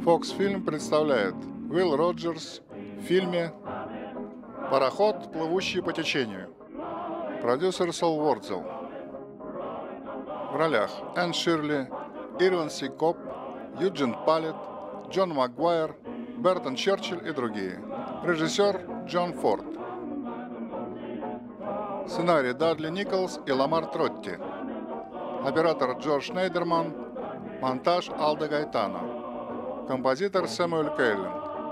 Fox Film представляет Уилл Роджерс в фильме «Пароход, плывущий по течению». Продюсер Сол Уордзелл. В ролях Энн Ширли, Ирвин Си Коп, Юджин Палет, Джон Магуайр, Бертон Черчилль и другие. Режиссер Джон Форд. Сценарий Дадли Николс и Ламар Тротти. Оператор Джордж Нейдерман. Монтаж Алдо Гайтано. Композитор Сэмюэль Кейлин.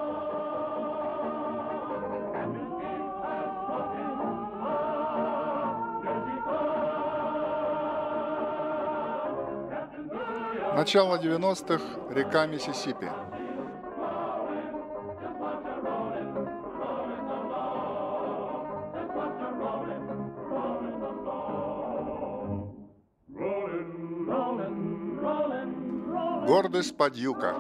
Начало 90-х. Река Миссисипи. Гордость Падьюка.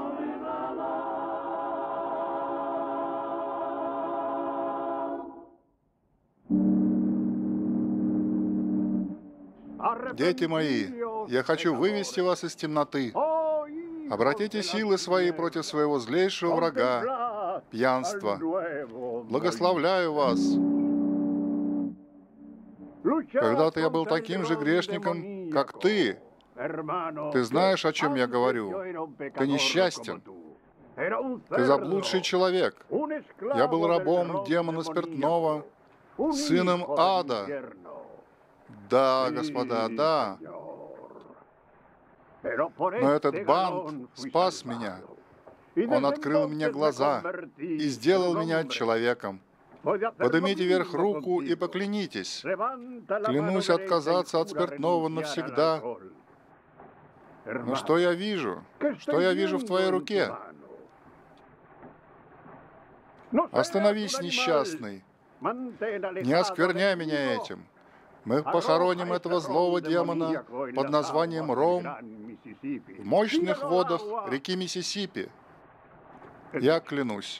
Дети мои, я хочу вывести вас из темноты. Обратите силы свои против своего злейшего врага, пьянства. Благословляю вас. Когда-то я был таким же грешником, как ты. Ты знаешь, о чем я говорю. Ты несчастен. Ты заблудший человек. Я был рабом демона спиртного, сыном ада. Да, господа, да. Но этот бант спас меня. Он открыл мне глаза и сделал меня человеком. Поднимите вверх руку и поклянитесь. Клянусь отказаться от спиртного навсегда. Но что я вижу? Что я вижу в твоей руке? Остановись, несчастный. Не оскверняй меня этим. Мы похороним этого злого демона под названием Ром в мощных водах реки Миссисипи. Я клянусь.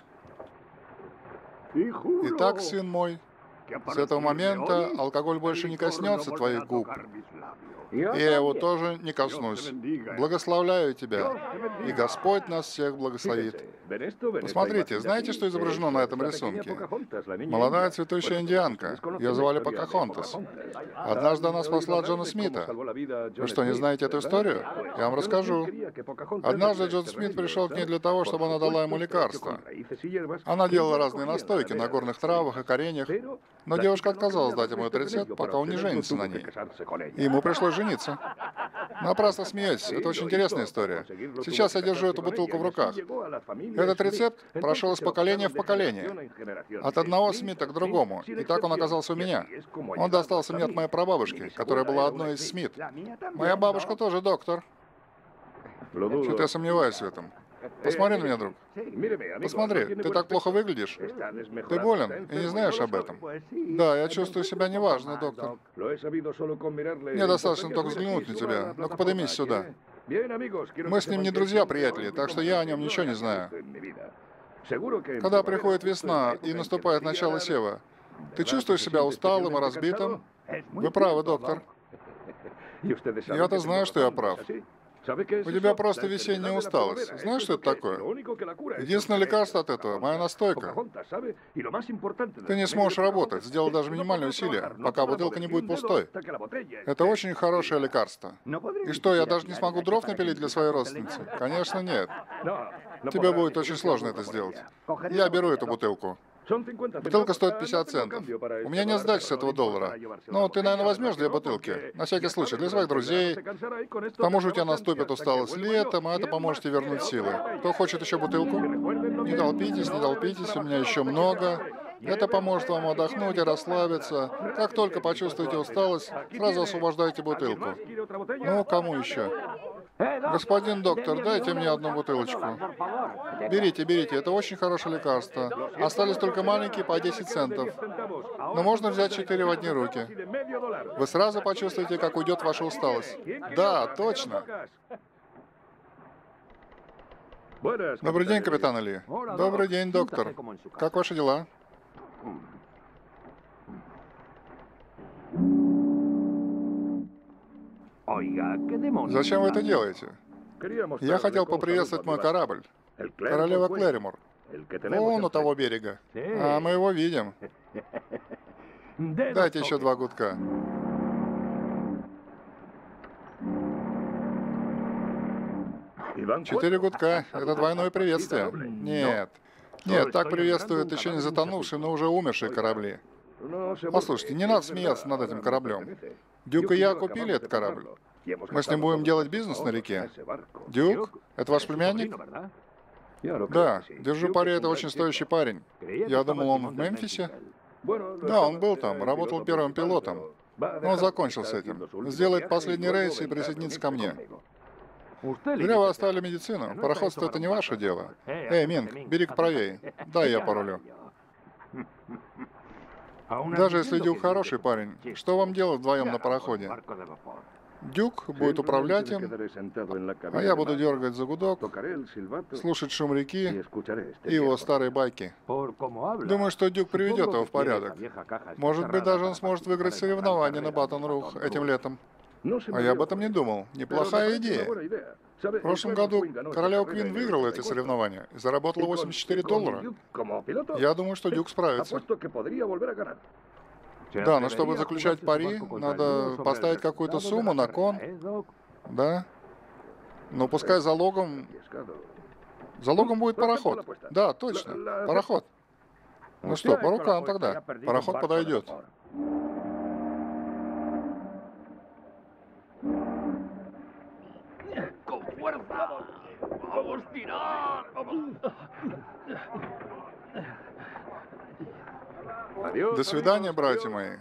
Итак, сын мой, с этого момента алкоголь больше не коснется твоих губ. И я его тоже не коснусь. Благословляю тебя, и Господь нас всех благословит. Посмотрите, знаете, что изображено на этом рисунке? Молодая цветущая индианка. Ее звали Покахонтас. Однажды она спасла Джона Смита. Вы что, не знаете эту историю? Я вам расскажу. Однажды Джон Смит пришел к ней для того, чтобы она дала ему лекарство. Она делала разные настойки на горных травах и кореньях, но девушка отказалась дать ему этот рецепт, пока он не женится на ней. И ему пришлось жениться. Напрасно смеетесь, это очень интересная история. Сейчас я держу эту бутылку в руках. Этот рецепт прошел из поколения в поколение. От одного Смита к другому. И так он оказался у меня. Он достался мне от моей прабабушки, которая была одной из Смит. Моя бабушка тоже доктор. Что-то я сомневаюсь в этом. Посмотри на меня, друг. Посмотри, ты так плохо выглядишь. Ты болен и не знаешь об этом. Да, я чувствую себя неважно, доктор. Мне достаточно только взглянуть на тебя. Ну-ка, поднимись сюда. Мы с ним не друзья-приятели, так что я о нем ничего не знаю. Когда приходит весна и наступает начало сева, ты чувствуешь себя усталым и разбитым? Вы правы, доктор. Я-то знаю, что я прав. У тебя просто весенняя усталость. Знаешь, что это такое? Единственное лекарство от этого — моя настойка. Ты не сможешь работать, сделать даже минимальные усилия, пока бутылка не будет пустой. Это очень хорошее лекарство. И что, я даже не смогу дров напилить для своей родственницы? Конечно, нет. Тебе будет очень сложно это сделать. Я беру эту бутылку. Бутылка стоит 50 центов. У меня нет сдачи с этого доллара. Но ты, наверное, возьмешь 2 бутылки. На всякий случай, для своих друзей. К тому же у тебя наступит усталость летом, а это поможет тебе вернуть силы. Кто хочет еще бутылку? Не толпитесь, не толпитесь, у меня еще много. Это поможет вам отдохнуть и расслабиться. Как только почувствуете усталость, сразу освобождайте бутылку. Ну, кому еще? Господин доктор, дайте мне одну бутылочку. Берите, берите, это очень хорошее лекарство. Остались только маленькие по 10 центов. Но можно взять 4 в одни руки. Вы сразу почувствуете, как уйдет ваша усталость. Да, точно. Добрый день, капитан Ли. Добрый день, доктор. Как ваши дела? Зачем вы это делаете? Я хотел поприветствовать мой корабль. Королева Клэримор. Вон у того берега. А мы его видим. Дайте еще 2 гудка. Четыре гудка. Это двойное приветствие. Нет. Нет, так приветствуют еще не затонувшие, но уже умершие корабли. Послушайте, не надо смеяться над этим кораблем. Дюк и я купили этот корабль. Мы с ним будем делать бизнес на реке. Дюк? Это ваш племянник? Да, держу пари, это очень стоящий парень. Я думал, он в Мемфисе. Да, он был там, работал первым пилотом. Но он закончил с этим. Сделает последний рейс и присоединится ко мне. Зря вы оставили медицину. Пароходство — это не ваше дело. Эй, Минг, бери-ка правее. Дай я порулю. Даже если Дюк хороший парень, что вам делать вдвоем на пароходе? Дюк будет управлять им, а я буду дергать за гудок, слушать шум реки и его старые байки. Думаю, что Дюк приведет его в порядок. Может быть, даже он сможет выиграть соревнования на Батон-Рух этим летом. А я об этом не думал. Неплохая идея. В прошлом году королева Квин выиграла эти соревнования и заработала $84. Я думаю, что Дюк справится. Да, но чтобы заключать пари, надо поставить какую-то сумму на кон. Да. Но пускай залогом... Залогом будет пароход. Да, точно. Пароход. Ну что, по рукам тогда. Пароход подойдет. До свидания, братья мои.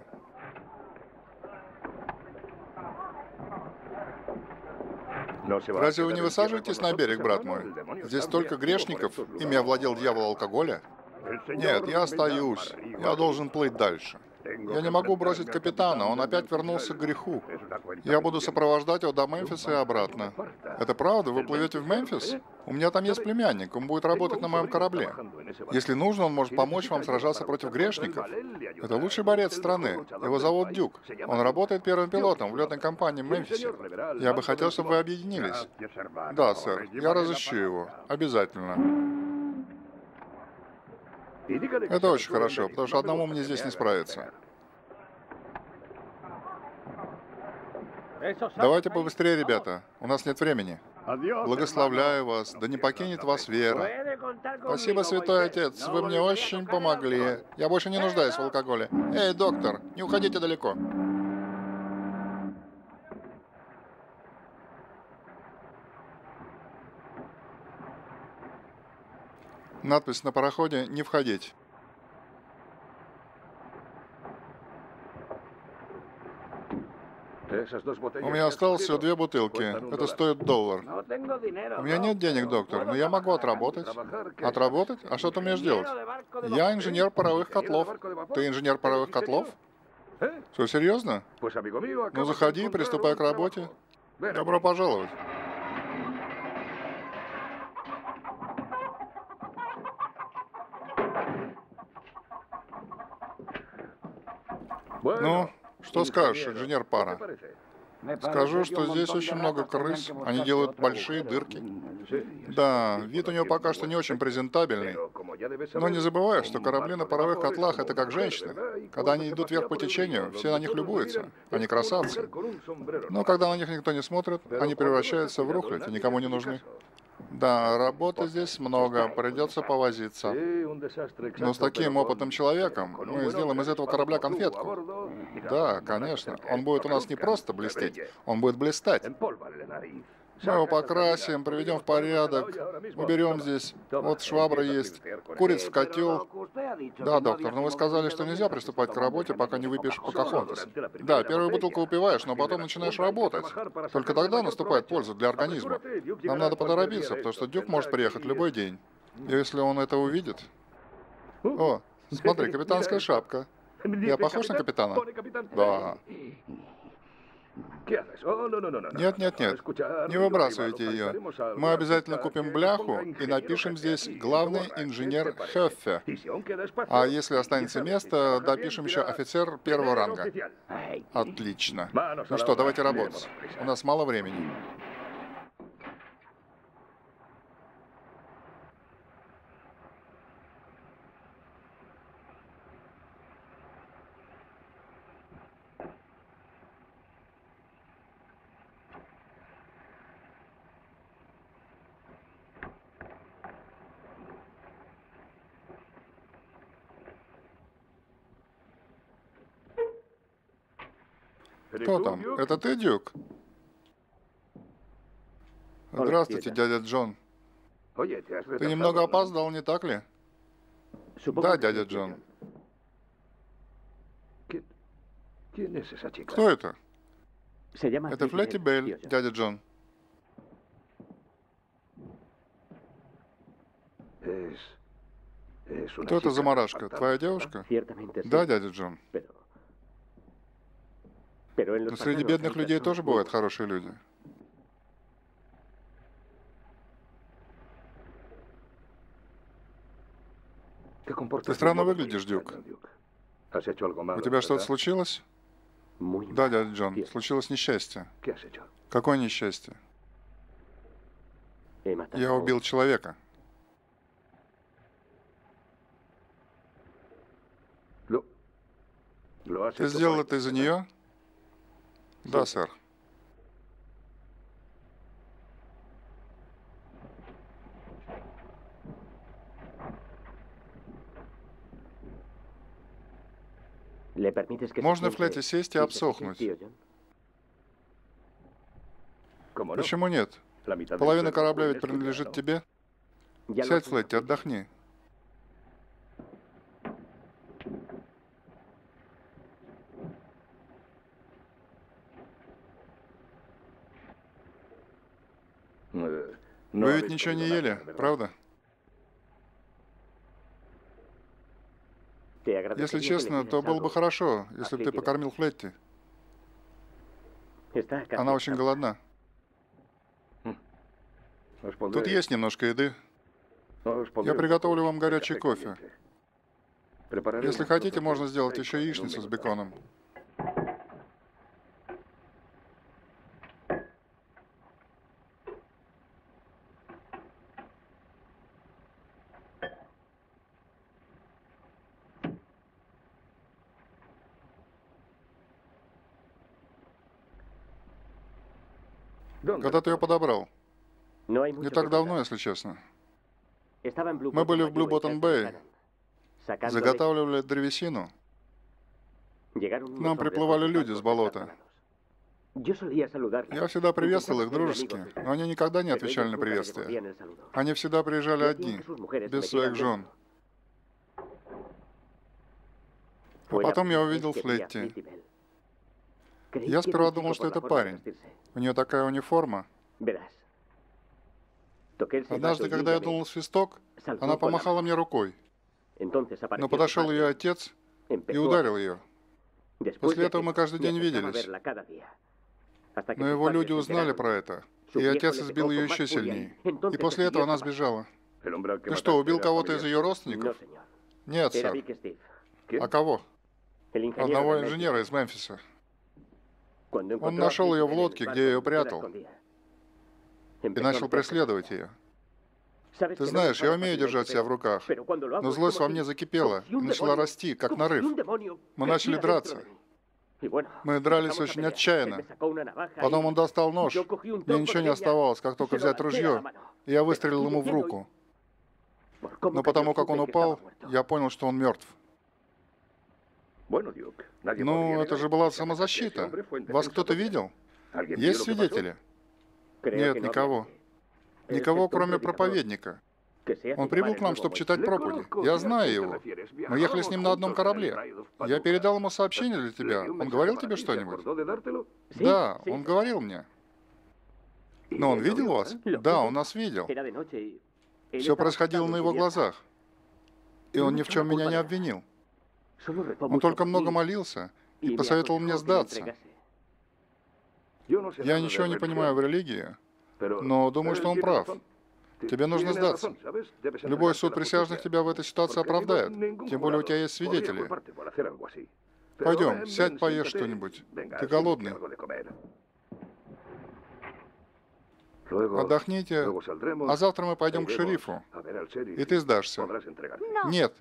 Разве вы не высаживаетесь на берег, брат мой? Здесь столько грешников, ими овладел дьявол алкоголя. Нет, я остаюсь. Я должен плыть дальше. Я не могу бросить капитана, он опять вернулся к греху. Я буду сопровождать его до Мемфиса и обратно. Это правда? Вы плывете в Мемфис? У меня там есть племянник, он будет работать на моем корабле. Если нужно, он может помочь вам сражаться против грешников. Это лучший борец страны. Его зовут Дюк. Он работает первым пилотом в летной компании в Мемфисе. Я бы хотел, чтобы вы объединились. Да, сэр. Я разыщу его. Обязательно. Это очень хорошо, потому что одному мне здесь не справиться. Давайте побыстрее, ребята. У нас нет времени. Благословляю вас, да не покинет вас вера. Спасибо, Святой Отец, вы мне очень помогли. Я больше не нуждаюсь в алкоголе. Эй, доктор, не уходите далеко. Надпись на пароходе «Не входить». У меня осталось всего 2 бутылки. Это стоит $1. У меня нет денег, доктор, но я могу отработать. Отработать? А что ты умеешь делать? Я инженер паровых котлов. Ты инженер паровых котлов? Что, серьезно? Ну, заходи, приступай к работе. Добро пожаловать. Ну, что скажешь, инженер пара? Скажу, что здесь очень много крыс. Они делают большие дырки. Да, вид у него пока что не очень презентабельный. Но не забывай, что корабли на паровых котлах — это как женщины. Когда они идут вверх по течению, все на них любуются. Они красавцы. Но когда на них никто не смотрит, они превращаются в рухлядь и никому не нужны. Да, работы здесь много, придется повозиться. Но с таким опытным человеком мы сделаем из этого корабля конфетку. Да, конечно. Он будет у нас не просто блестеть, он будет блистать. Мы его покрасим, приведем в порядок, уберем здесь. Вот швабра есть, куриц в котел. Да, доктор, но вы сказали, что нельзя приступать к работе, пока не выпьешь Покахонтас. Да, первую бутылку выпиваешь, но потом начинаешь работать. Только тогда наступает польза для организма. Нам надо поторопиться, потому что Дюк может приехать любой день. И если он это увидит... О, смотри, капитанская шапка. Я похож на капитана? Да. Нет, нет, нет, не выбрасывайте ее. Мы обязательно купим бляху и напишем здесь «Главный инженер Хёффе». А если останется место, допишем еще «Офицер первого ранга». Отлично. Ну что, давайте работать. У нас мало времени. Кто там? Это ты, Дюк? Здравствуйте, дядя Джон. Ты немного опоздал, не так ли? Да, дядя Джон. Кто это? Это Флетти Белль, дядя Джон. Кто это за марашка? Твоя девушка? Да, дядя Джон. Но среди бедных людей тоже бывают хорошие люди. Ты странно выглядишь, Дюк. У тебя что-то случилось? Да, дядя Джон, случилось несчастье. Какое несчастье? Я убил человека. Ты сделал это из-за нее? Да, сэр. Можно в Флетти сесть и обсохнуть? Почему нет? Половина корабля ведь принадлежит тебе. Сядь, Флетти, отдохни. Вы ведь ничего не ели, правда? Если честно, то было бы хорошо, если бы ты покормил Флетти. Она очень голодна. Тут есть немножко еды. Я приготовлю вам горячий кофе. Если хотите, можно сделать еще яичницу с беконом. Когда ты ее подобрал? Не так давно, если честно. Мы были в Блю-Боттон-Бэй, заготавливали древесину. К нам приплывали люди с болота. Я всегда приветствовал их дружески, но они никогда не отвечали на приветствие. Они всегда приезжали одни, без своих жен. А потом я увидел Флетти. Я сперва думал, что это парень. У нее такая униформа. Однажды, когда я дунул свисток, она помахала мне рукой. Но подошел ее отец и ударил ее. После этого мы каждый день виделись. Но его люди узнали про это, и отец избил ее еще сильнее. И после этого она сбежала. Ты что, убил кого-то из ее родственников? Нет, сэр. А кого? Одного инженера из Мемфиса. Он нашел ее в лодке, где я ее прятал, и начал преследовать ее. Ты знаешь, я умею держать себя в руках, но злость во мне закипела и начала расти, как нарыв. Мы начали драться. Мы дрались очень отчаянно. Потом он достал нож. Мне ничего не оставалось, как только взять ружье, и я выстрелил ему в руку. Но потому как он упал, я понял, что он мертв. Ну, это же была самозащита. Вас кто-то видел? Есть свидетели? Нет, никого. Никого, кроме проповедника. Он прибыл к нам, чтобы читать проповеди. Я знаю его. Мы ехали с ним на одном корабле. Я передал ему сообщение для тебя. Он говорил тебе что-нибудь? Да, он говорил мне. Но он видел вас? Да, он нас видел. Все происходило на его глазах. И он ни в чем меня не обвинил. Он только много молился и посоветовал мне сдаться. Я ничего не понимаю в религии, но думаю, что он прав. Тебе нужно сдаться. Любой суд присяжных тебя в этой ситуации оправдает. Тем более у тебя есть свидетели. Пойдем, сядь, поешь что-нибудь. Ты голодный. Отдохните, а завтра мы пойдем к шерифу, и ты сдашься. Нет.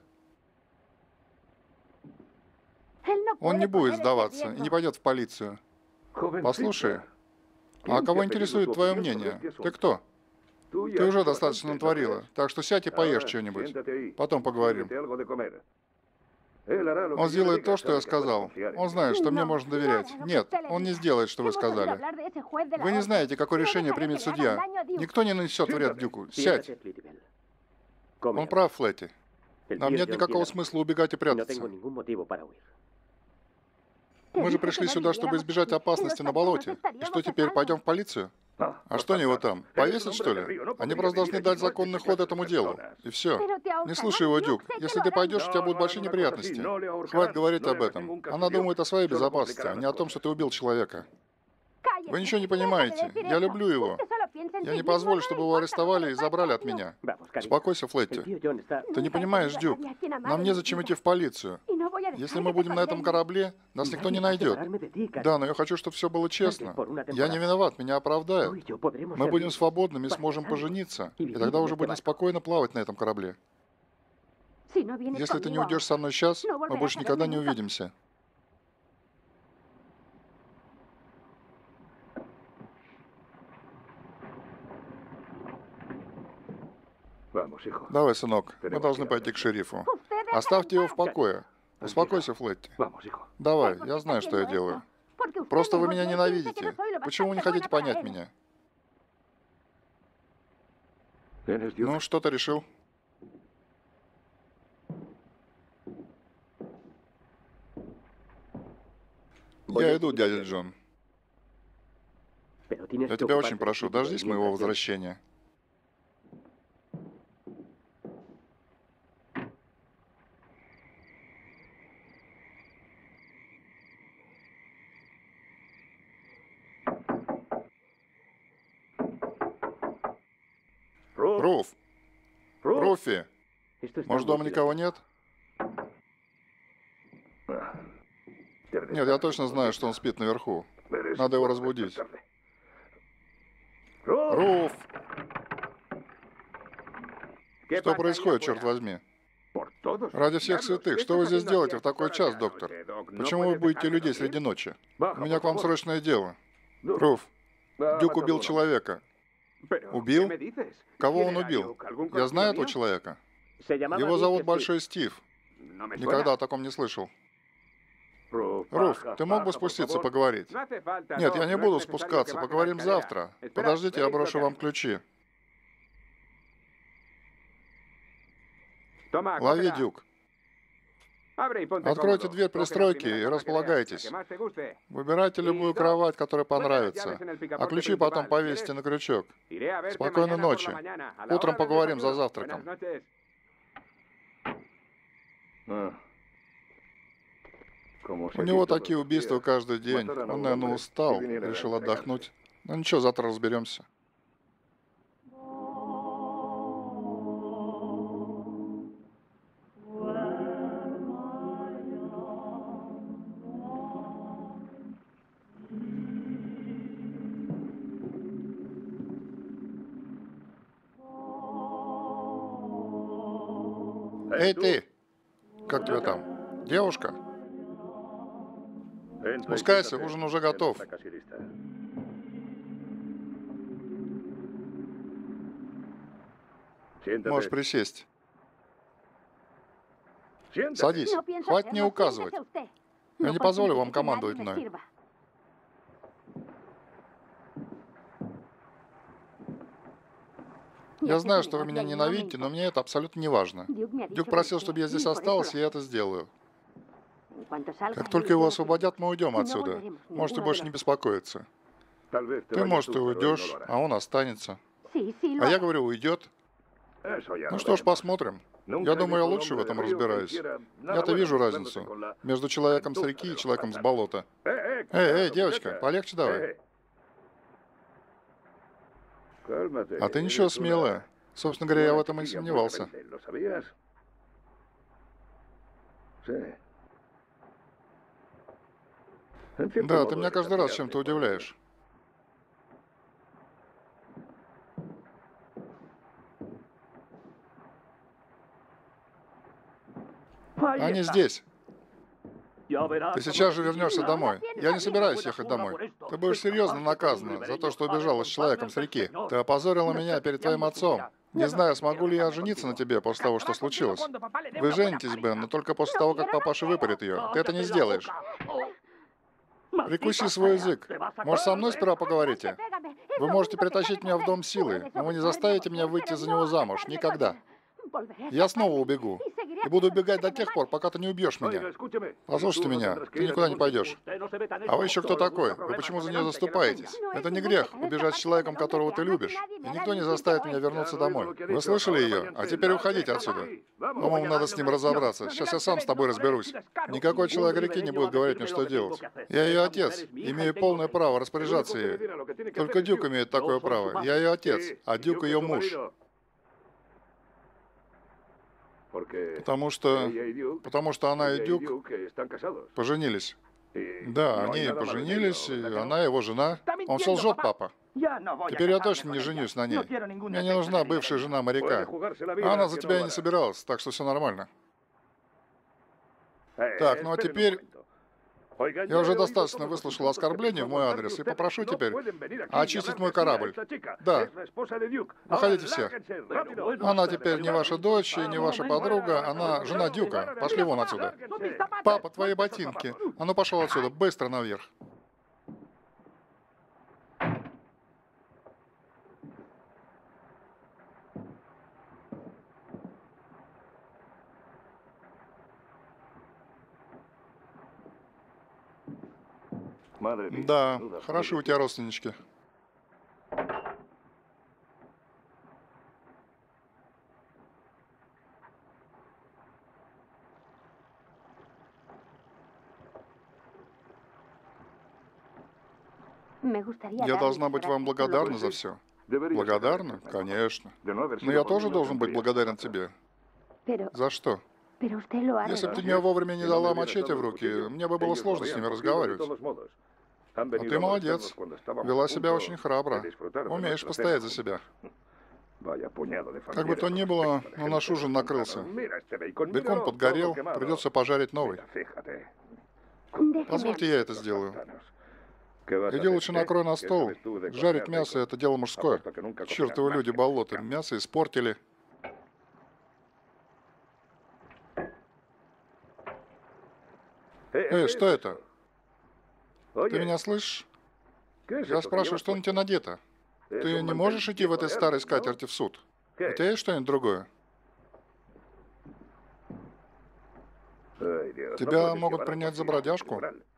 Он не будет сдаваться и не пойдет в полицию. Послушай, а кого интересует твое мнение? Ты кто? Ты уже достаточно натворила, так что сядь и поешь что-нибудь. Потом поговорим. Он сделает то, что я сказал. Он знает, что мне можно доверять. Нет, он не сделает, что вы сказали. Вы не знаете, какое решение примет судья. Никто не нанесет вред Дюку. Сядь. Он прав, Флетти. Нам нет никакого смысла убегать и прятаться. Мы же пришли сюда, чтобы избежать опасности на болоте. И что теперь, пойдем в полицию? А что они его там? Повесят, что ли? Они просто должны дать законный ход этому делу. И все. Не слушай его, Дюк. Если ты пойдешь, у тебя будут большие неприятности. Хватит говорить об этом. Она думает о своей безопасности, а не о том, что ты убил человека. Вы ничего не понимаете. Я люблю его. Я не позволю, чтобы его арестовали и забрали от меня. Успокойся, Флетти. Ты не понимаешь, Дюк. Нам незачем идти в полицию. Если мы будем на этом корабле, нас никто не найдет. Да, но я хочу, чтобы все было честно. Я не виноват, меня оправдают. Мы будем свободными и сможем пожениться. И тогда уже будем спокойно плавать на этом корабле. Если ты не уйдешь со мной сейчас, мы больше никогда не увидимся. Давай, сынок, мы должны пойти к шерифу. Оставьте его в покое. Успокойся, Флетти. Давай, я знаю, что я делаю. Просто вы меня ненавидите. Почему вы не хотите понять меня? Ну, что ты решил? Я иду, дядя Джон. Я тебя очень прошу, дождись моего возвращения. Руф! Руфи! Может, дома никого нет? Нет, я точно знаю, что он спит наверху. Надо его разбудить. Руф! Что происходит, черт возьми? Ради всех святых, что вы здесь делаете в такой час, доктор? Почему вы будете людей среди ночи? У меня к вам срочное дело. Руф, Дюк убил человека. Убил? Кого он убил? Я знаю этого человека. Его зовут Большой Стив. Никогда о таком не слышал. Руф, ты мог бы спуститься поговорить? Нет, я не буду спускаться, поговорим завтра. Подождите, я брошу вам ключи. Лови, Дюк. Откройте дверь пристройки и располагайтесь. Выбирайте любую кровать, которая понравится. А ключи потом повесьте на крючок. Спокойной ночи. Утром поговорим за завтраком. У него такие убийства каждый день. Он, наверное, устал, решил отдохнуть. Ну ничего, завтра разберемся. Эй, ты! Как тебя там? Девушка? Спускайся, ужин уже готов. Можешь присесть. Садись. Хватит мне указывать. Я не позволю вам командовать мной. Я знаю, что вы меня ненавидите, но мне это абсолютно не важно. Дюк просил, чтобы я здесь остался, и я это сделаю. Как только его освободят, мы уйдем отсюда. Можете больше не беспокоиться. Ты, может, и уйдешь, а он останется. А я говорю, уйдет. Ну что ж, посмотрим. Я думаю, я лучше в этом разбираюсь. Я-то вижу разницу между человеком с реки и человеком с болота. Эй, девочка, полегче давай. А ты ничего, смелая. Собственно говоря, я в этом и не сомневался. Да, ты меня каждый раз чем-то удивляешь. Они здесь. Ты сейчас же вернешься домой. Я не собираюсь ехать домой. Ты будешь серьезно наказана за то, что убежала с человеком с реки. Ты опозорила меня перед твоим отцом. Не знаю, смогу ли я жениться на тебе после того, что случилось. Вы женитесь, Бен, но только после того, как папаша выпарит ее. Ты это не сделаешь. Прикуси свой язык. Может, со мной сперва поговорите? Вы можете притащить меня в дом силы, но вы не заставите меня выйти за него замуж. Никогда. Я снова убегу. И буду убегать до тех пор, пока ты не убьешь меня. Послушайте меня, ты никуда не пойдешь. А вы еще кто такой? Вы почему за нее заступаетесь? Это не грех, убежать с человеком, которого ты любишь. И никто не заставит меня вернуться домой. Вы слышали ее? А теперь уходите отсюда. По-моему, надо с ним разобраться. Сейчас я сам с тобой разберусь. Никакой человек реки не будет говорить мне, что делать. Я ее отец, имею полное право распоряжаться ею. Только Дюк имеет такое право. Я ее отец, а Дюк ее муж. Потому что она и Дюк поженились. Да, они поженились, и она его жена. Он все лжет, папа. Теперь я точно не женюсь на ней. Мне не нужна бывшая жена моряка. А она за тебя и не собиралась, так что все нормально. Так, ну а теперь... Я уже достаточно выслушал оскорблений в мой адрес и попрошу теперь очистить мой корабль. Да. Выходите все. Она теперь не ваша дочь и не ваша подруга, она жена Дюка. Пошли вон отсюда. Папа, твои ботинки. А ну пошел отсюда, быстро наверх. Да, хороши у тебя родственнички. Я должна быть вам благодарна за все. Благодарна? Конечно. Но я тоже должен быть благодарен тебе. За что? Если бы ты мне вовремя не дала мачете в руки, мне бы было сложно с ними разговаривать. Но ты молодец. Вела себя очень храбро. Умеешь постоять за себя. Как бы то ни было, но наш ужин накрылся. Бекон подгорел, придется пожарить новый. Позвольте, я это сделаю. Иди лучше накрой на стол. Жарить мясо — это дело мужское. Чертовы люди болота, мясо испортили. Эй, что это? Ты меня слышишь? Я спрашиваю, что на тебе надето? Ты не можешь идти в этой старой скатерти в суд? У тебя есть что-нибудь другое? Тебя могут принять за бродяжку.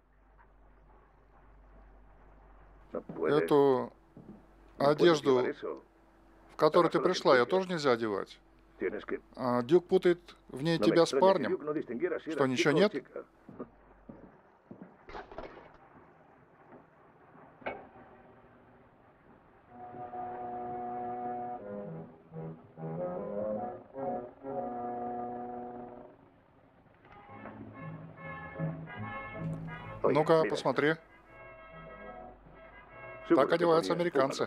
Эту одежду, в которой ты пришла, ее тоже нельзя одевать. А Дюк путает в ней тебя с парнем. Что, ничего нет? Ну-ка, посмотри. Так одеваются американцы.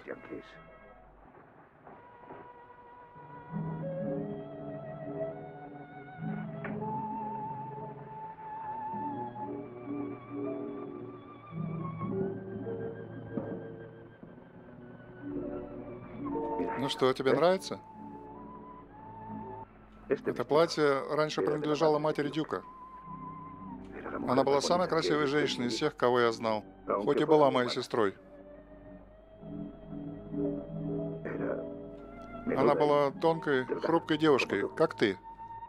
Ну что, тебе нравится? Это платье раньше принадлежало матери Дюка. Она была самой красивой женщиной из всех, кого я знал, хоть и была моей сестрой. Она была тонкой, хрупкой девушкой, как ты.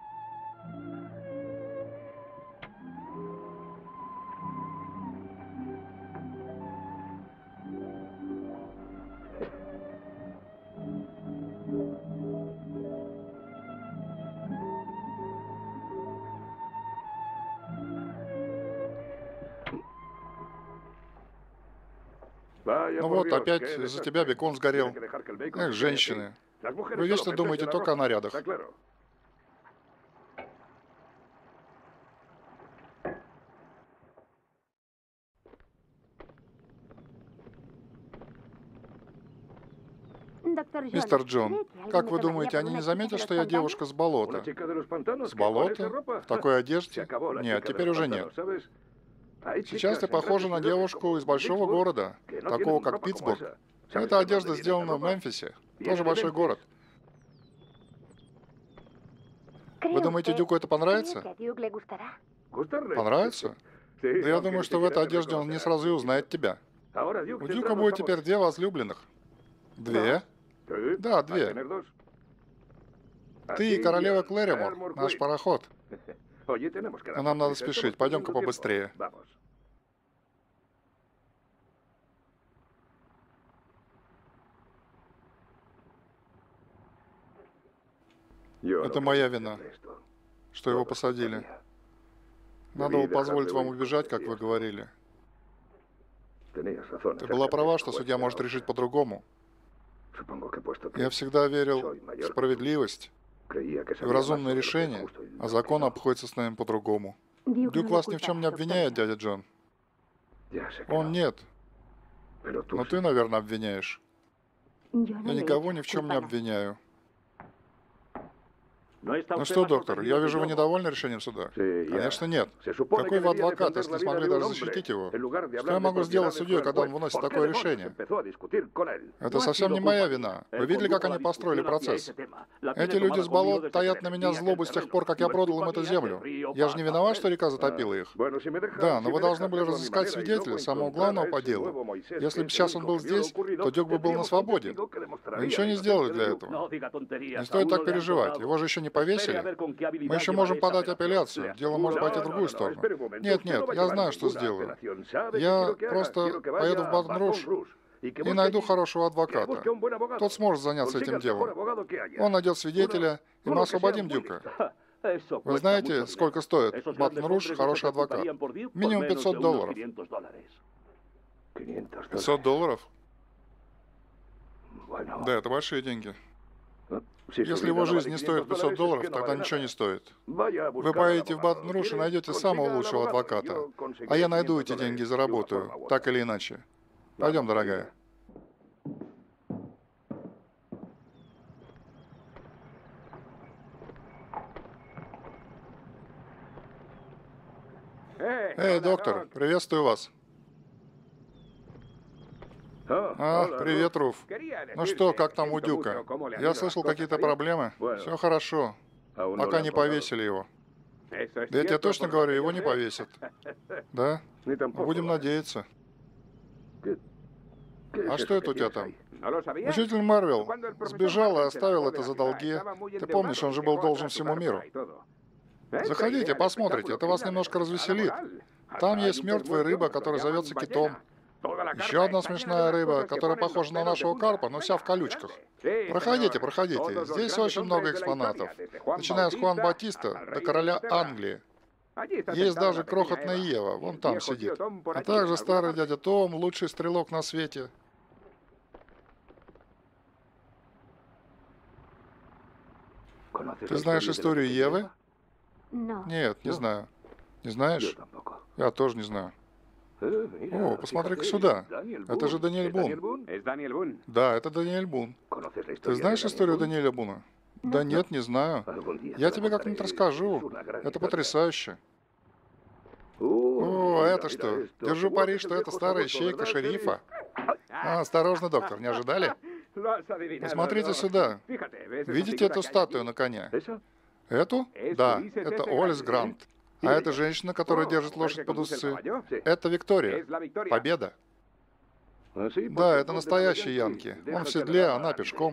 Ну вот, опять из-за тебя бекон сгорел. Эх, женщины. Вы вечно думаете только о нарядах. Мистер Джон, как вы думаете, они не заметят, что я девушка с болота? С болота? В такой одежде? Нет, теперь уже нет. Сейчас ты похожа на девушку из большого города, такого как Питтсбург. Эта одежда сделана в Мемфисе, тоже большой город. Вы думаете, Дюку это понравится? Понравится? Да я думаю, что в этой одежде он не сразу и узнает тебя. У Дюка будет теперь 2 возлюбленных. 2? Да, 2. Ты и королева Клэримор, наш пароход. Но нам надо спешить. Пойдем-ка побыстрее. Это моя вина, что его посадили. Надо было позволить вам убежать, как вы говорили. Ты была права, что судья может решить по-другому. Я всегда верил в справедливость и в разумное решение, а закон обходится с нами по-другому. Дюк вас ни в чем не обвиняет, дядя Джон. Он нет. Но ты, наверное, обвиняешь. Я никого ни в чем не обвиняю. Ну что, доктор, я вижу, вы недовольны решением суда? Конечно, нет. Какой вы адвокат, если не смогли даже защитить его? Что я могу сделать судьей, когда он выносит такое решение? Это совсем не моя вина. Вы видели, как они построили процесс? Эти люди с болот таят на меня злобу с тех пор, как я продал им эту землю. Я же не виноват, что река затопила их. Да, но вы должны были разыскать свидетеля, самого главного по делу. Если бы сейчас он был здесь, то Дюк бы был на свободе. Вы ничего не сделали для этого. Не стоит так переживать. Его же еще не повесили. Мы еще можем подать апелляцию. Дело может пойти в другую сторону. Нет, я знаю, что сделаю. Я просто поеду в Батон-Руж и найду хорошего адвоката. Тот сможет заняться этим делом. Он найдет свидетеля, и мы освободим Дюка. Вы знаете, сколько стоит в Батон-Руж хороший адвокат? Минимум $500. $500? Да, это большие деньги. Если его жизнь не стоит $500, тогда ничего не стоит. Вы поедете в Батон-Руж и найдете самого лучшего адвоката. А я найду эти деньги и заработаю, так или иначе. Пойдем, дорогая. Эй, доктор, приветствую вас. Привет, Руф. Ну что, как там у Дюка? Я слышал, какие-то проблемы. Все хорошо. Пока не повесили его. Да я тебе точно говорю, его не повесят. Да? Будем надеяться. А что это у тебя там? Учитель Марвел сбежал и оставил это за долги. Ты помнишь, он же был должен всему миру. Заходите, посмотрите, это вас немножко развеселит. Там есть мертвая рыба, которая зовется китом. Еще одна смешная рыба, которая похожа на нашего карпа, но вся в колючках. Проходите, проходите. Здесь очень много экспонатов. Начиная с Хуан Батиста до короля Англии. Есть даже крохотная Ева, вон там сидит. А также старый дядя Том, лучший стрелок на свете. Ты знаешь историю Евы? Нет, не знаю. Не знаешь? Я тоже не знаю. О, посмотри-ка сюда. Это же Даниэль Бун. Да, это Даниэль Бун. Ты знаешь историю Даниэля Буна? Да нет, не знаю. Я тебе как-нибудь расскажу. Это потрясающе. О, это что? Держу пари, что это старая ищейка шерифа. Осторожно, доктор, не ожидали? Посмотрите сюда. Видите эту статую на коне? Эту? Да, это Олис Грант. А эта женщина, которая держит лошадь под усы, это Виктория. Победа. Да, это настоящие янки. Он в седле, а она пешком.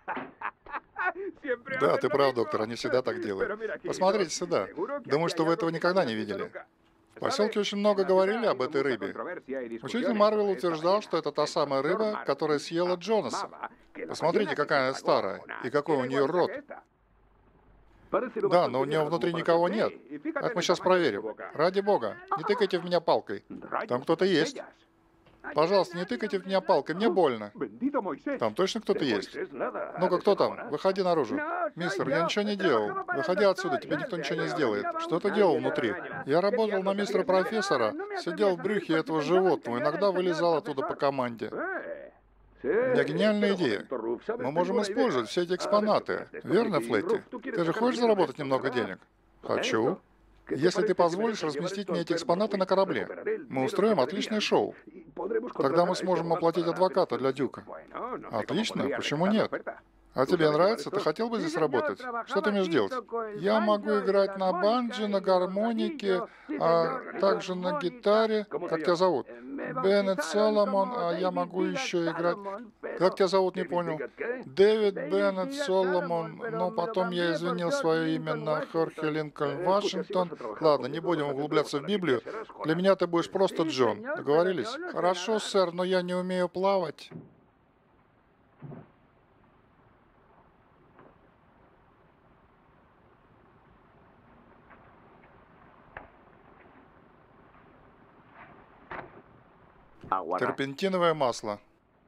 Да, ты прав, доктор, они всегда так делают. Посмотрите сюда. Думаю, что вы этого никогда не видели. В поселке очень много говорили об этой рыбе. Учитель Марвел утверждал, что это та самая рыба, которая съела Джонаса. Посмотрите, какая она старая, и какой у нее рот. Да, но у нее внутри никого нет. Как мы сейчас проверим? Ради бога, не тыкайте в меня палкой. Там кто-то есть. Пожалуйста, не тыкайте в меня палкой, мне больно. Там точно кто-то есть? Ну-ка, кто там? Выходи наружу. Мистер, я ничего не делал. Выходи отсюда, тебе никто ничего не сделает. Что ты делал внутри? Я работал на мистера профессора, сидел в брюхе этого животного, иногда вылезал оттуда по команде. У меня гениальная идея. Мы можем использовать все эти экспонаты. Верно, Флетти? Ты же хочешь заработать немного денег? Хочу. Если ты позволишь разместить мне эти экспонаты на корабле, мы устроим отличное шоу. Тогда мы сможем оплатить адвоката для Дюка. Отлично, почему нет? А тебе нравится? Ты хотел бы здесь работать? Что ты умеешь делать? Я могу играть на банджо, на гармонике, а также на гитаре. Как тебя зовут? Беннет Соломон, а я могу еще играть... Как тебя зовут, не понял? Дэвид Беннет Соломон, но потом я изменил свое имя на Хорхе Линкольн Вашингтон. Ладно, не будем углубляться в Библию. Для меня ты будешь просто Джон. Договорились? Хорошо, сэр, но я не умею плавать. Терпентиновое масло.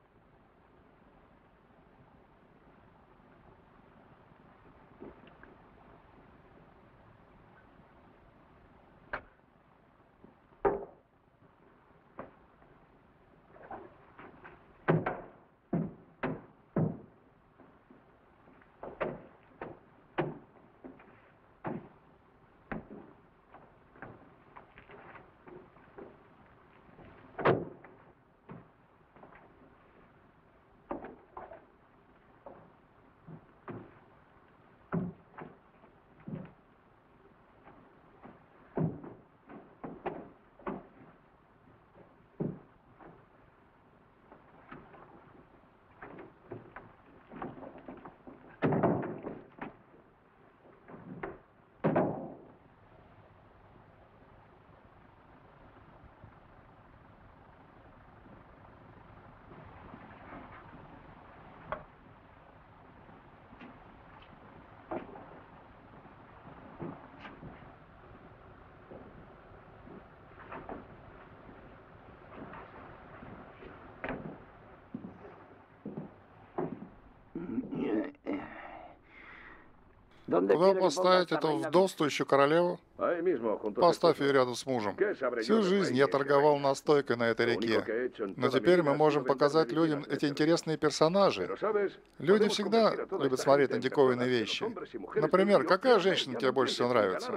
Куда поставить эту вдовствующую королеву? Поставь ее рядом с мужем. Всю жизнь я торговал настойкой на этой реке. Но теперь мы можем показать людям эти интересные персонажи. Люди всегда любят смотреть на диковинные вещи. Например, какая женщина тебе больше всего нравится?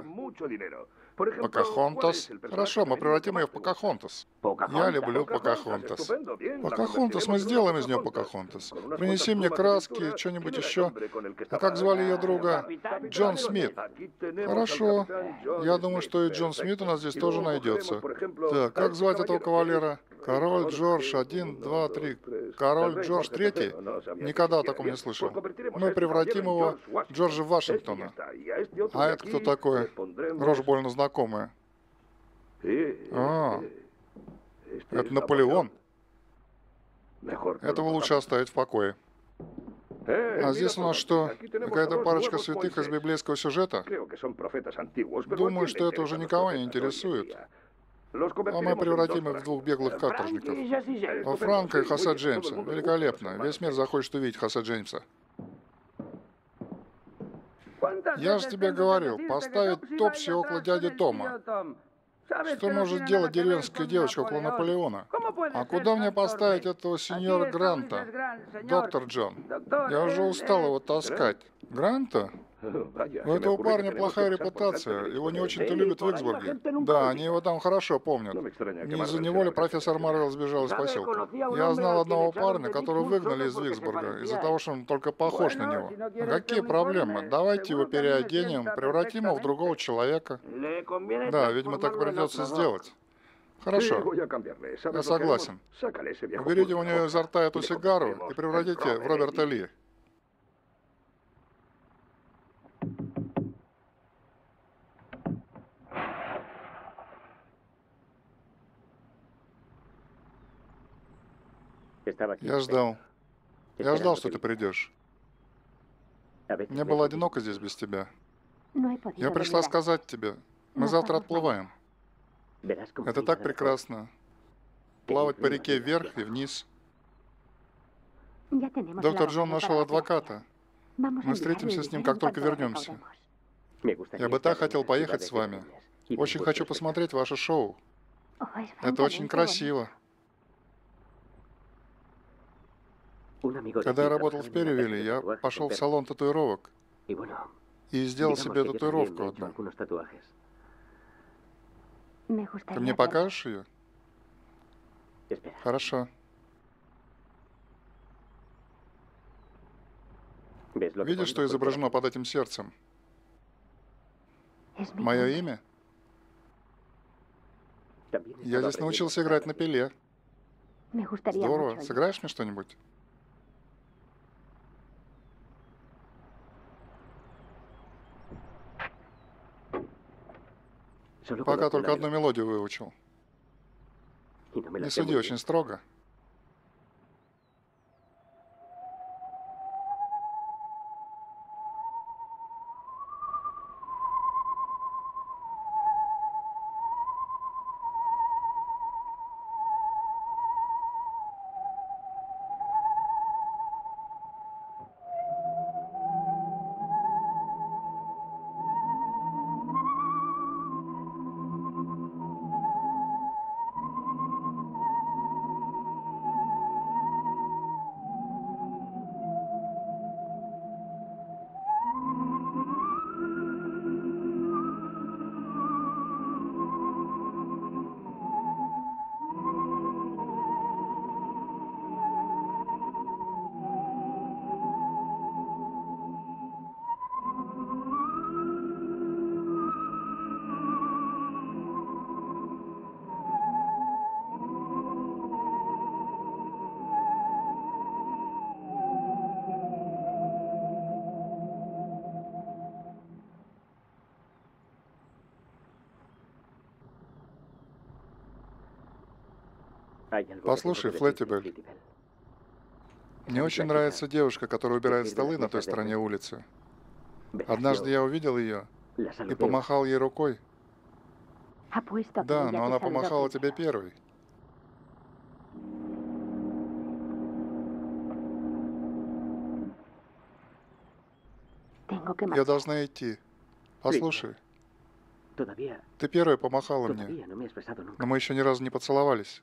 Покахонтас. Хорошо, мы превратим ее в Покахонтас. Я люблю Покахонтас. Покахонтас, мы сделаем из нее Покахонтас. Принеси мне краски, что-нибудь еще. А как звали ее друга? Джон Смит. Хорошо. Я думаю, что и Джон Смит у нас здесь тоже найдется. Так, как звать этого кавалера? Король Джордж 1, 2, 3. Король Джордж III? Никогда о таком не слышал. Мы превратим его в Джорджа Вашингтона. А это кто такой? Рожа больно знакомая. А, это Наполеон. Этого лучше оставить в покое. А здесь у нас что? Какая-то парочка святых из библейского сюжета? Думаю, что это уже никого не интересует. А мы превратим их в двух беглых каторжников. Во Франка и Хосе Джеймса. Великолепно. Весь мир захочет увидеть Хосе Джеймса. Я же тебе говорил, поставить Топси около дяди Тома. Что может делать деревенская девочка около Наполеона? А куда мне поставить этого сеньора Гранта? Доктор Джон. Я уже устал его таскать. Гранта? У этого парня плохая репутация. Его не очень-то любят в Виксбурге. Да, они его там хорошо помнят. Не из-за него ли профессор Марвел сбежал из поселка? Я знал одного парня, которого выгнали из Виксбурга, из-за того, что он только похож на него. А какие проблемы? Давайте его переоденем, превратим его в другого человека. Да, видимо, так придется сделать. Хорошо, я согласен. Уберите у него изо рта эту сигару и превратите в Роберта Ли. Я ждал. Я ждал, что ты придешь. Мне было одиноко здесь без тебя. Я пришла сказать тебе, мы завтра отплываем. Это так прекрасно. Плавать по реке вверх и вниз. Доктор Джон нашел адвоката. Мы встретимся с ним, как только вернемся. Я бы так хотел поехать с вами. Очень хочу посмотреть ваше шоу. Это очень красиво. Когда я работал в Перривилле, я пошел в салон татуировок и сделал себе татуировку одну. Ты мне покажешь ее? Хорошо. Видишь, что изображено под этим сердцем? Мое имя? Я здесь научился играть на пиле. Здорово. Сыграешь мне что-нибудь? Пока только одну мелодию выучил. Не суди очень строго. Послушай, Флеттибель, мне очень нравится девушка, которая убирает столы на той стороне улицы. Однажды я увидел ее и помахал ей рукой. Да, но она помахала тебе первой. Я должна идти. Послушай, ты первая помахала мне, но мы еще ни разу не поцеловались.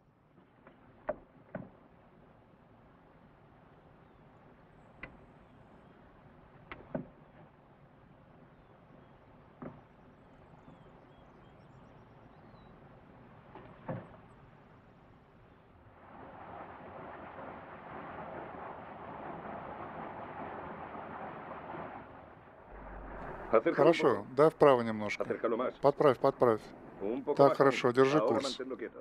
Хорошо, дай вправо немножко. Подправь, подправь. Так, хорошо, держи курс.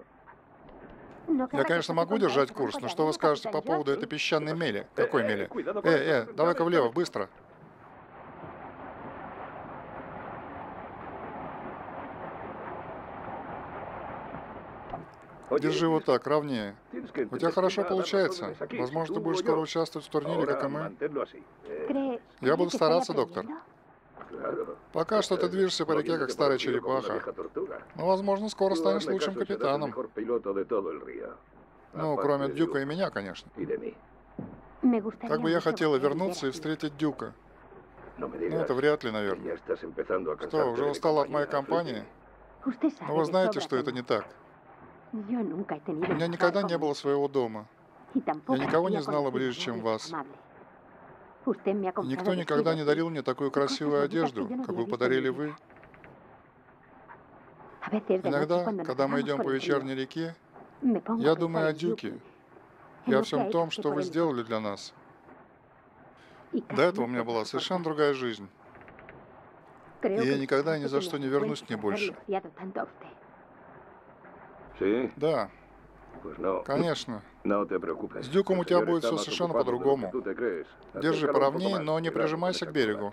Я, конечно, могу держать курс, но что вы скажете по поводу этой песчаной мели? Какой мели? Давай-ка влево, быстро. Держи вот так, ровнее. У тебя хорошо получается. Возможно, ты будешь скоро участвовать в турнире, как и мы. Я буду стараться, доктор. Пока что ты движешься по реке, как старая черепаха. Но, возможно, скоро станешь лучшим капитаном. Ну, кроме Дюка и меня, конечно. Как бы я хотела вернуться и встретить Дюка. Ну, это вряд ли, наверное. Что, уже устал от моей компании? Но вы знаете, что это не так. У меня никогда не было своего дома. Я никого не знала ближе, чем вас. И никто никогда не дарил мне такую красивую одежду, какую подарили вы. Иногда, когда мы идем по вечерней реке, я думаю о Дюке и о всем том, что вы сделали для нас. До этого у меня была совершенно другая жизнь. И я никогда ни за что не вернусь к ней больше. Да, конечно. С Дюком у тебя будет все совершенно по-другому. Держи поровнее, но не прижимайся к берегу.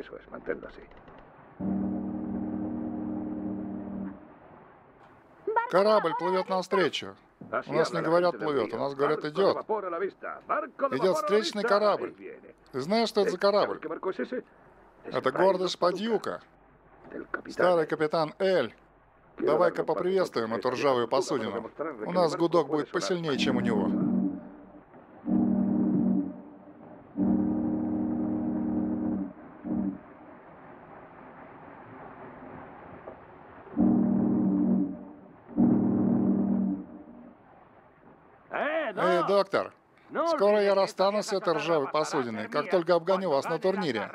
Корабль плывет навстречу. У нас не говорят плывет, у нас говорят идет. Идет встречный корабль. Ты знаешь, что это за корабль? Это гордость Падьюка. Старый капитан Эль. Давай-ка поприветствуем эту ржавую посудину. У нас гудок будет посильнее, чем у него. Эй, доктор, скоро я расстанусь с этой ржавой посудиной, как только обгоню вас на турнире.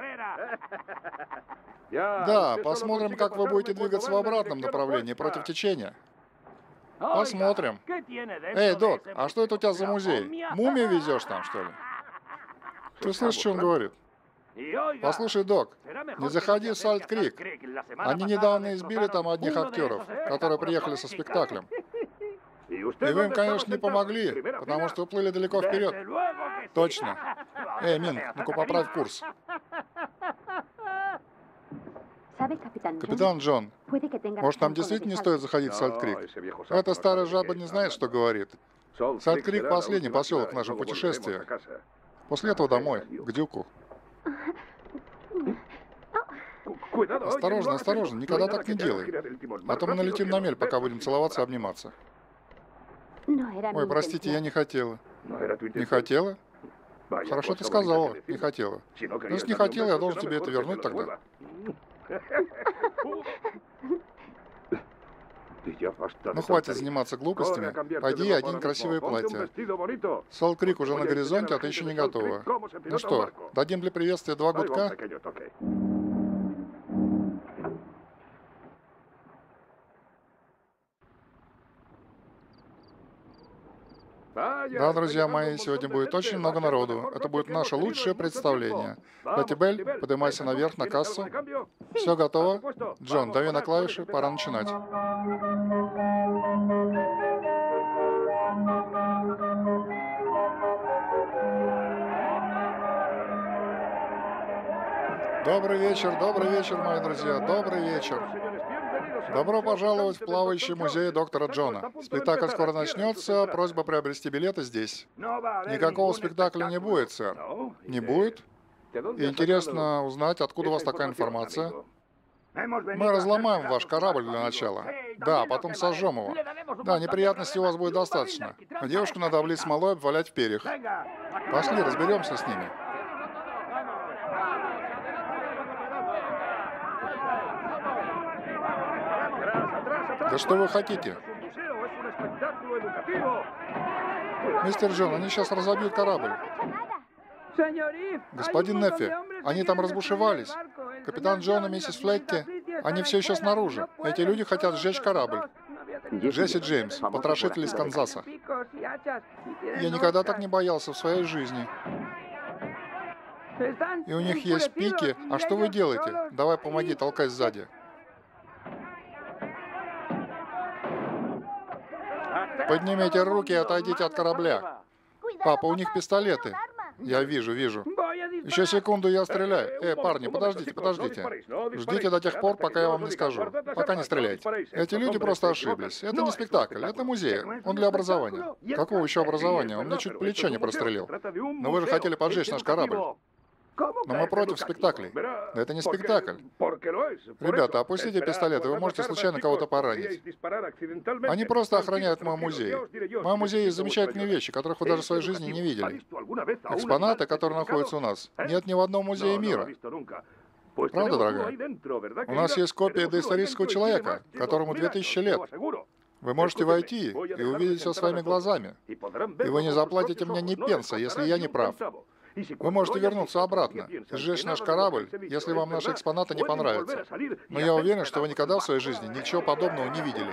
Да, посмотрим, как вы будете двигаться в обратном направлении, против течения. Посмотрим. Эй, док, а что это у тебя за музей? Мумию везешь там, что ли? Ты слышишь, что он говорит? Послушай, док, не заходи в Сальт-Крик. Они недавно избили там одних актеров, которые приехали со спектаклем. И вы им, конечно, не помогли, потому что уплыли далеко вперед. Точно. Эй, Минг, ну-ка поправь курс. Капитан Джон, может, нам действительно не стоит заходить в Сальт-Крик? Эта старая жаба не знает, что говорит. Сальт-Крик – последний поселок в нашем путешествии. После этого домой, к Дюку. Осторожно, осторожно, никогда так не делай. А то мы налетим на мель, пока будем целоваться и обниматься. Ой, простите, я не хотела. Не хотела? Хорошо ты сказала, не хотела. Но если не хотела, я должен тебе это вернуть тогда. Ну хватит заниматься глупостями. Пойди и одень красивое платье. Сальт-Крик уже на горизонте, а ты еще не готова. Ну что, дадим для приветствия 2 гудка? Да, друзья мои, сегодня будет очень много народу. Это будет наше лучшее представление. Лети Белль, поднимайся наверх на кассу. Все готово? Джон, дави на клавиши, пора начинать. Добрый вечер, мои друзья, добрый вечер. Добро пожаловать в плавающий музей доктора Джона. Спектакль скоро начнется, просьба приобрести билеты здесь. Никакого спектакля не будет, сэр. Не будет? И интересно узнать, откуда у вас такая информация. Мы разломаем ваш корабль для начала. Да, потом сожжем его. Да, неприятностей у вас будет достаточно. А девушку надо облить смолой и обвалять в перьях. Пошли, разберемся с ними. Да что вы хотите? Мистер Джон, они сейчас разобьют корабль. Господин Неффи, они там разбушевались. Капитан Джон и миссис Флетти, они все еще снаружи. Эти люди хотят сжечь корабль. Джесси Джеймс, потрошитель из Канзаса. Я никогда так не боялся в своей жизни. И у них есть пики. А что вы делаете? Давай помоги, толкай сзади. Поднимите руки и отойдите от корабля. Папа, у них пистолеты. Я вижу. Еще секунду, я стреляю. Парни, подождите. Ждите до тех пор, пока я вам не скажу. Пока не стреляйте. Эти люди просто ошиблись. Это не спектакль, это музей. Он для образования. Какого еще образования? Он мне чуть плечо не прострелил. Но вы же хотели поджечь наш корабль. Но мы против спектаклей. Это не спектакль. Ребята, опустите пистолеты, вы можете случайно кого-то поранить. Они просто охраняют мой музей. В моем музее есть замечательные вещи, которых вы даже в своей жизни не видели. Экспонаты, которые находятся у нас, нет ни в одном музее мира. Правда, дорогая? У нас есть копия доисторического человека, которому 2000 лет. Вы можете войти и увидеть все своими глазами. И вы не заплатите мне ни пенса, если я не прав. Вы можете вернуться обратно, сжечь наш корабль, если вам наши экспонаты не понравятся. Но я уверен, что вы никогда в своей жизни ничего подобного не видели.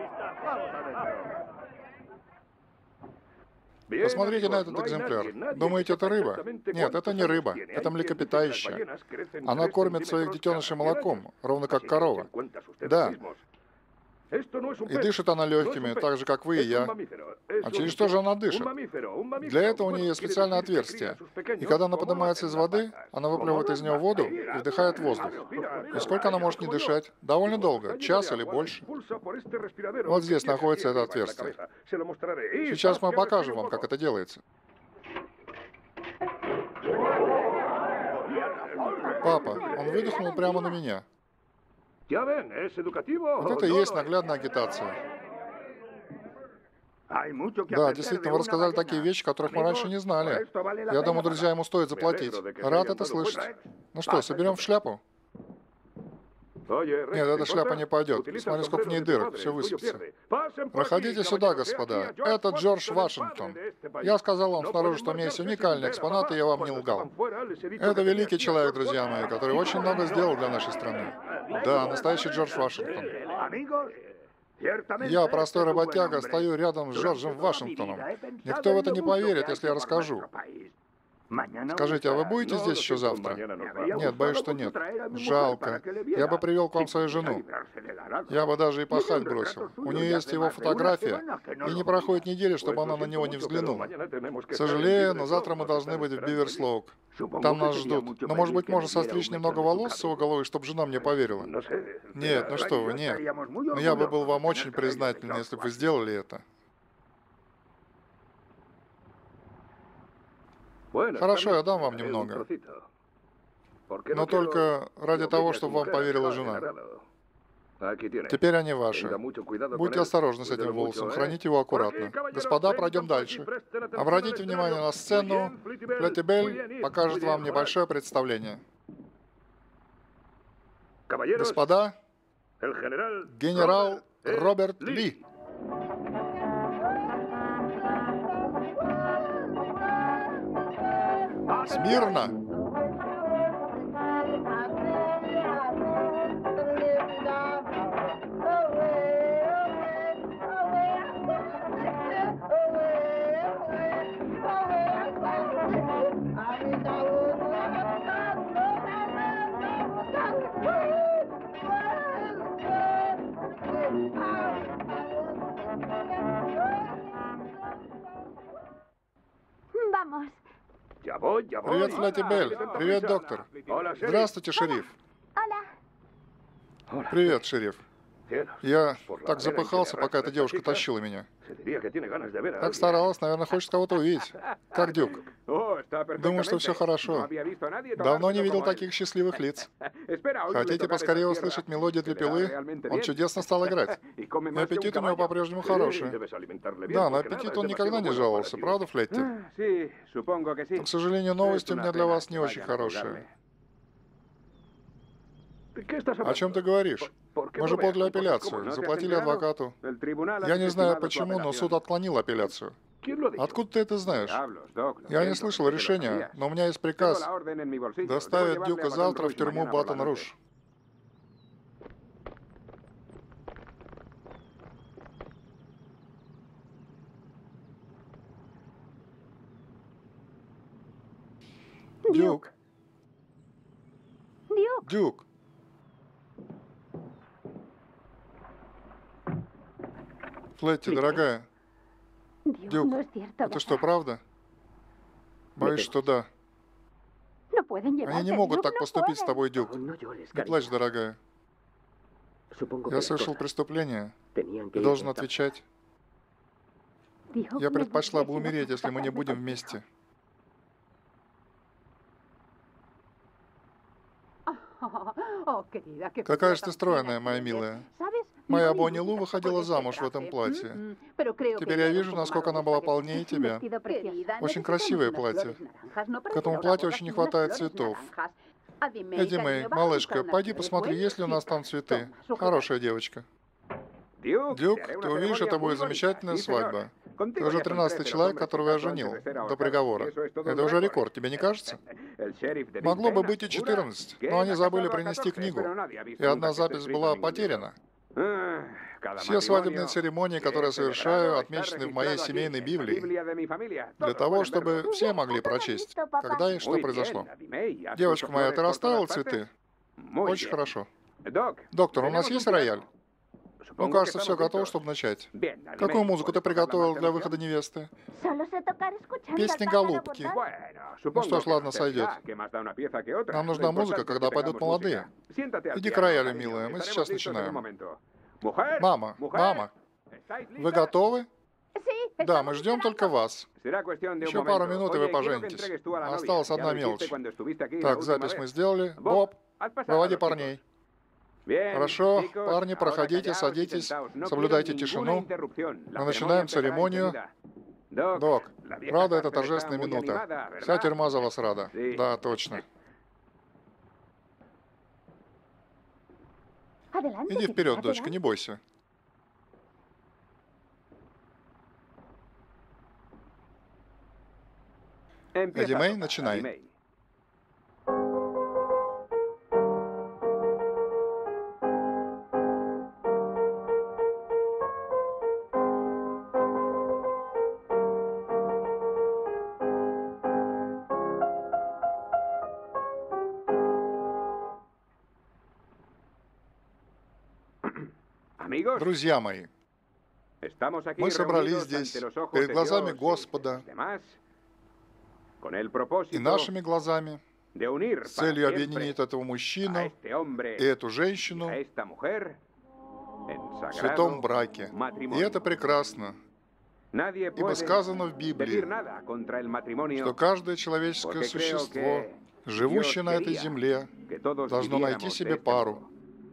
Посмотрите на этот экземпляр. Думаете, это рыба? Нет, это не рыба. Это млекопитающее. Она кормит своих детенышей молоком, ровно как корова. Да. И дышит она легкими, так же, как вы и я. А через что же она дышит? Для этого у нее есть специальное отверстие. И когда она поднимается из воды, она выплевывает из него воду и вдыхает воздух. И сколько она может не дышать? Довольно долго, час или больше. Вот здесь находится это отверстие. Сейчас мы покажем вам, как это делается. Папа, он выдохнул прямо на меня. Вот это и есть наглядная агитация. Да, действительно, вы рассказали такие вещи, которых мы раньше не знали. Я думаю, друзья, ему стоит заплатить. Рад это слышать. Ну что, соберем в шляпу? Нет, эта шляпа не пойдет. Смотри, сколько в ней дырок, все высыпется. Проходите сюда, господа. Это Джордж Вашингтон. Я сказал вам снаружи, что у меня есть уникальные экспонаты, и я вам не лгал. Это великий человек, друзья мои, который очень много сделал для нашей страны. Да, настоящий Джордж Вашингтон. Я, простой работяга, стою рядом с Джорджем Вашингтоном. Никто в это не поверит, если я расскажу. Скажите, а вы будете здесь еще завтра? Нет, боюсь, что нет. Жалко. Я бы привел к вам свою жену. Я бы даже и пахать бросил. У нее есть его фотография, и не проходит недели, чтобы она на него не взглянула. Сожалею, но завтра мы должны быть в Биверслоук. Там нас ждут. Но, может быть, можно состричь немного волос с его головы, чтобы жена мне поверила? Нет, ну что вы, нет. Но я бы был вам очень признателен, если бы вы сделали это. Хорошо, я дам вам немного. Но только ради того, чтобы вам поверила жена. Теперь они ваши. Будьте осторожны с этим волосом, храните его аккуратно. Господа, пройдем дальше. Обратите внимание на сцену. Флетибель покажет вам небольшое представление. Господа, генерал Роберт Ли. Смирно! Привет, Флетибель. Привет, доктор. Здравствуйте, шериф. Привет, шериф. Я так запыхался, пока эта девушка тащила меня. Так старалась, наверное, хочет кого-то увидеть. Как Дюк? Думаю, что все хорошо. Давно не видел таких счастливых лиц. Хотите поскорее услышать мелодию для пилы? Он чудесно стал играть. И аппетит у него по-прежнему хороший. Да, на аппетит он никогда не жаловался, правда, Флетти? Но, к сожалению, новости у меня для вас не очень хорошие. О чем ты говоришь? Мы же подали апелляцию, заплатили адвокату. Я не знаю почему, но суд отклонил апелляцию. Откуда ты это знаешь? Я не слышал решения, но у меня есть приказ доставить Дюка завтра в тюрьму Батон-Руж. Дюк. Дюк. Флетти, дорогая. Дюк, это что, правда? Боюсь, что да. Они не могут так поступить с тобой, Дюк. Не плачь, дорогая. Я совершил преступление. Ты должен отвечать. Я предпочла бы умереть, если мы не будем вместе. Какая же ты стройная, моя милая. Моя Бонни Лу выходила замуж в этом платье. Теперь я вижу, насколько она была полнее тебя. Очень красивое платье. К этому платью очень не хватает цветов. Эдди Мэй, малышка, пойди посмотри, есть ли у нас там цветы. Хорошая девочка. Дюк, ты увидишь, это будет замечательная свадьба. Ты уже 13-й человек, которого я женил, до приговора. Это уже рекорд, тебе не кажется? Могло бы быть и 14, но они забыли принести книгу, и одна запись была потеряна. Все свадебные церемонии, которые я совершаю, отмечены в моей семейной Библии, для того, чтобы все могли прочесть, когда и что произошло. Девочка моя, ты расставила цветы? Очень хорошо. Доктор, у нас есть рояль? Ну, кажется, все готово, чтобы начать. Какую музыку ты приготовил для выхода невесты? Песни голубки. Ну что ж, ладно, сойдет. Нам нужна музыка, когда пойдут молодые. Иди к роялю, милая, мы сейчас начинаем. Мама, мама, вы готовы? Да, мы ждем только вас. Еще пару минут, и вы поженитесь. Осталась одна мелочь. Так, запись мы сделали. Боб, выводи парней. Хорошо, парни, проходите, садитесь, соблюдайте тишину. Мы начинаем церемонию. Док, правда, это торжественная минута. Вся тюрьма за вас рада. Да, точно. Иди вперед, дочка, не бойся. Эдди Мэй, начинай. Друзья мои, мы собрались здесь перед глазами Господа и нашими глазами с целью объединить этого мужчину и эту женщину в святом браке. И это прекрасно, ибо сказано в Библии, что каждое человеческое существо, живущее на этой земле, должно найти себе пару.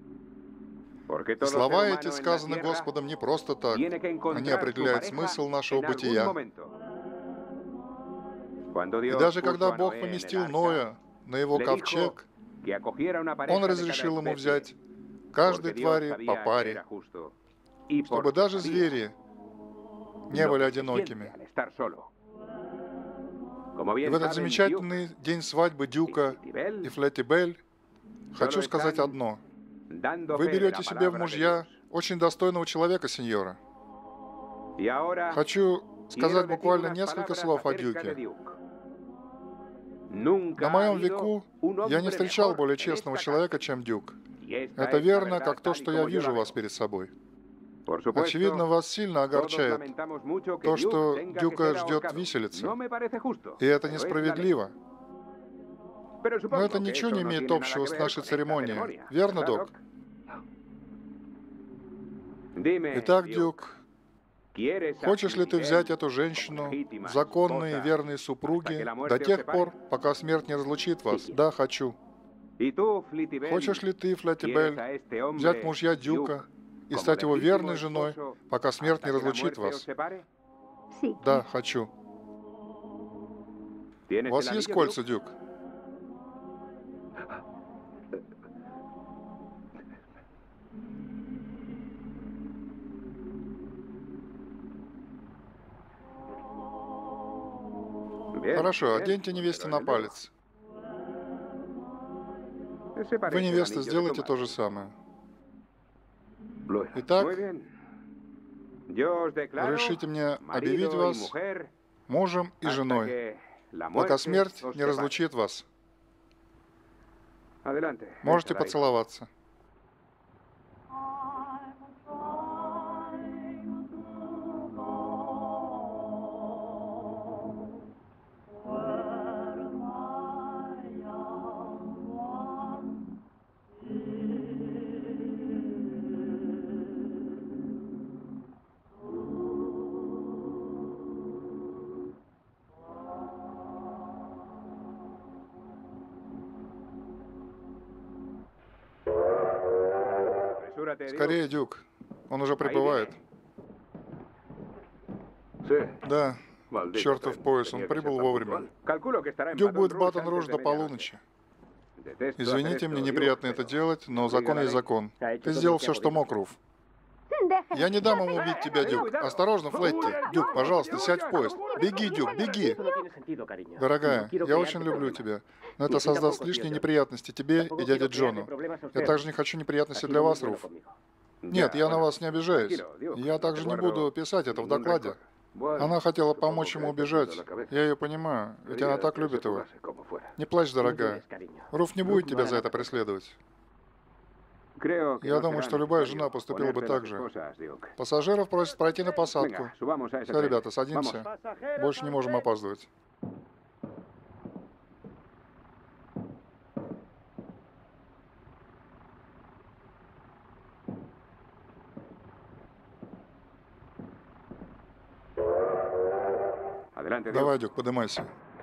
И слова эти сказаны Господом не просто так. Они определяют смысл нашего бытия. И даже когда Бог поместил Ноя на его ковчег, Он разрешил ему взять каждой твари по паре, чтобы даже звери не были одинокими. И в этот замечательный день свадьбы Дюка и Флетибель хочу сказать одно. Вы берете себе в мужья очень достойного человека, сеньора. Хочу сказать буквально несколько слов о Дюке. На моем веку я не встречал более честного человека, чем Дюк. Это верно, как то, что я вижу вас перед собой. Очевидно, вас сильно огорчает то, что Дюка ждет виселица. И это несправедливо. Но это ничего не имеет общего с нашей церемонией. Верно, док? Итак, Дюк, хочешь ли ты взять эту женщину, законные и верные супруги, до тех пор, пока смерть не разлучит вас? Да, хочу. Хочешь ли ты, Флетибель, взять мужья Дюка и стать его верной женой, пока смерть не разлучит вас? Да, хочу. У вас есть кольца, Дюк? Хорошо, оденьте невесте на палец. Вы, невеста, сделайте то же самое. Итак, разрешите мне объявить вас мужем и женой, пока смерть не разлучит вас. Можете поцеловаться. Скорее, Дюк. Он уже прибывает. Да, чертов пояс, он прибыл вовремя. Дюк будет в Батон-Руж до полуночи. Извините, мне неприятно это делать, но закон есть закон. Ты сделал все, что мог, Руф. Я не дам ему убить тебя, Дюк. Осторожно, Флетти. Дюк, пожалуйста, сядь в поезд. Беги, Дюк, беги. Дорогая, я очень люблю тебя, но это создаст лишние неприятности тебе и дяде Джону. Я также не хочу неприятностей для вас, Руф. Нет, я на вас не обижаюсь. Я также не буду писать это в докладе. Она хотела помочь ему убежать. Я ее понимаю, ведь она так любит его. Не плачь, дорогая. Руф не будет тебя за это преследовать. Я думаю, что любая жена поступила бы так же. Пассажиров просят пройти на посадку. Все, ребята, садимся. Больше не можем опаздывать. Давай, Дюк, поднимайся.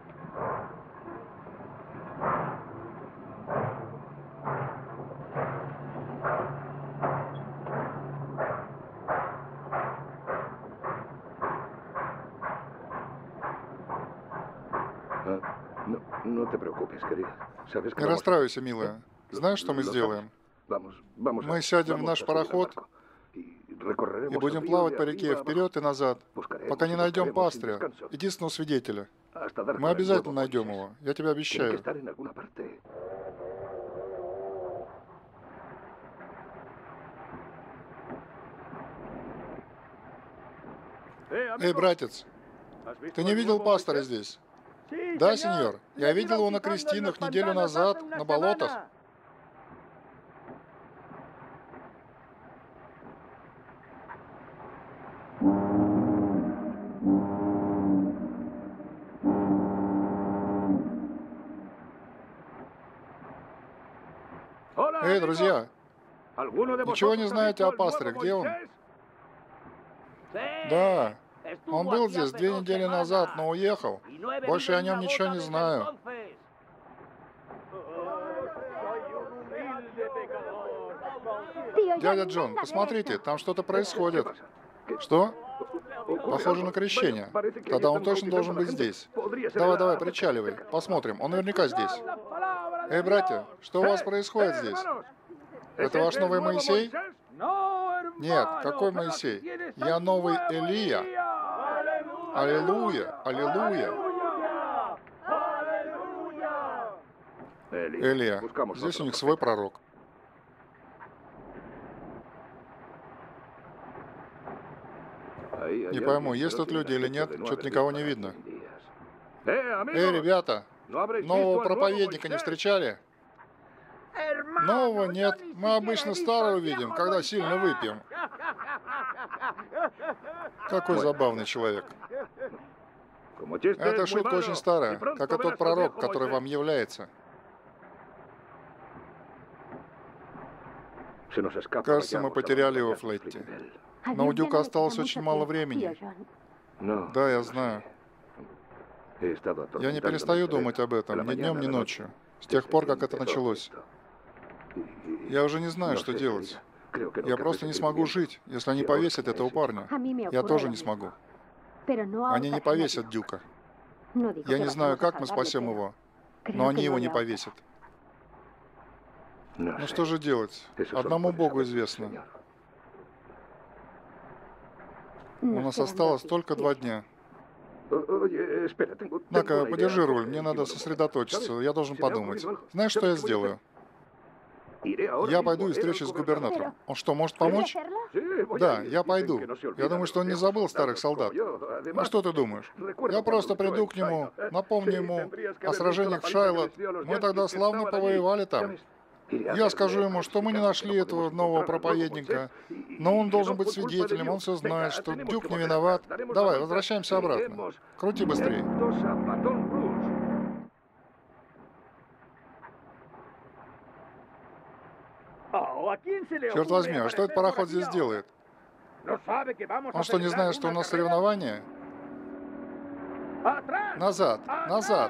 Не расстраивайся, милая. Знаешь, что мы сделаем? Мы сядем в наш пароход и будем плавать по реке вперед и назад, пока не найдем пастыря, единственного свидетеля. Мы обязательно найдем его, я тебе обещаю. Эй, братец, ты не видел пастора здесь? Да, сеньор. Я видел его на крестинах неделю назад, на болотах. друзья? Ничего не знаете о пастыре? Где он? Да, он был здесь 2 недели назад, но уехал. Больше я о нем ничего не знаю. Дядя Джон, посмотрите, там что-то происходит. Что? Похоже на крещение. Тогда он точно должен быть здесь. Давай, причаливай. Посмотрим. Он наверняка здесь. Эй, братья, что у вас происходит здесь? Это ваш новый Моисей? Нет, какой Моисей? Я новый Элия. Аллилуйя, аллилуйя. Элия. Здесь у них свой пророк. Не пойму, есть тут люди или нет, что-то никого не видно. Эй, ребята, нового проповедника не встречали? Нового нет. Мы обычно старого видим, когда сильно выпьем. Какой забавный человек. Эта шутка очень старая, как и тот пророк, который вам является. Кажется, мы потеряли его в Флетте. Но у Дюка осталось очень мало времени. Да, я знаю. Я не перестаю думать об этом ни днем, ни ночью. С тех пор, как это началось. Я уже не знаю, что делать. Я просто не смогу жить, если они повесят этого парня. Я тоже не смогу. Они не повесят Дюка. Я не знаю, как мы спасем его, но они его не повесят. Ну что же делать? Одному Богу известно. У нас осталось только 2 дня. На-ка, подержи руль, мне надо сосредоточиться, я должен подумать. Знаешь, что я сделаю? Я пойду и встречусь с губернатором. Он что, может помочь? Да, я пойду. Я думаю, что он не забыл старых солдат. Ну что ты думаешь? Я просто приду к нему, напомню ему о сражениях в Шайлот. Мы тогда славно повоевали там. Я скажу ему, что мы не нашли этого нового проповедника, но он должен быть свидетелем, он все знает, что Дюк не виноват. Давай, возвращаемся обратно. Крути быстрее. Черт возьми, а что этот пароход здесь делает? Он что, не знает, что у нас соревнования? Назад, назад!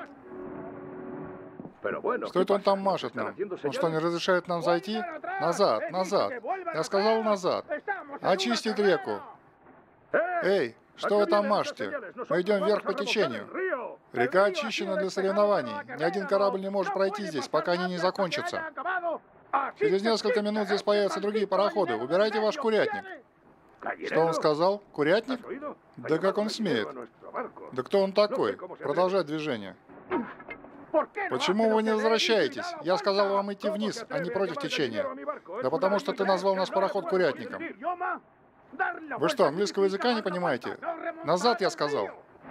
Что это он там машет нам? Он что, не разрешает нам зайти? Назад, назад! Я сказал назад! Очистить реку! Эй, что вы там машете? Мы идем вверх по течению. Река очищена для соревнований. Ни один корабль не может пройти здесь, пока они не закончатся. Через несколько минут здесь появятся другие пароходы. Убирайте ваш курятник. Что он сказал? Курятник? Да как он смеет? Да кто он такой? Продолжать движение. Почему вы не возвращаетесь? Я сказал вам идти вниз, а не против течения. Да потому что ты назвал наш пароход курятником. Вы что, английского языка не понимаете? Назад, я сказал.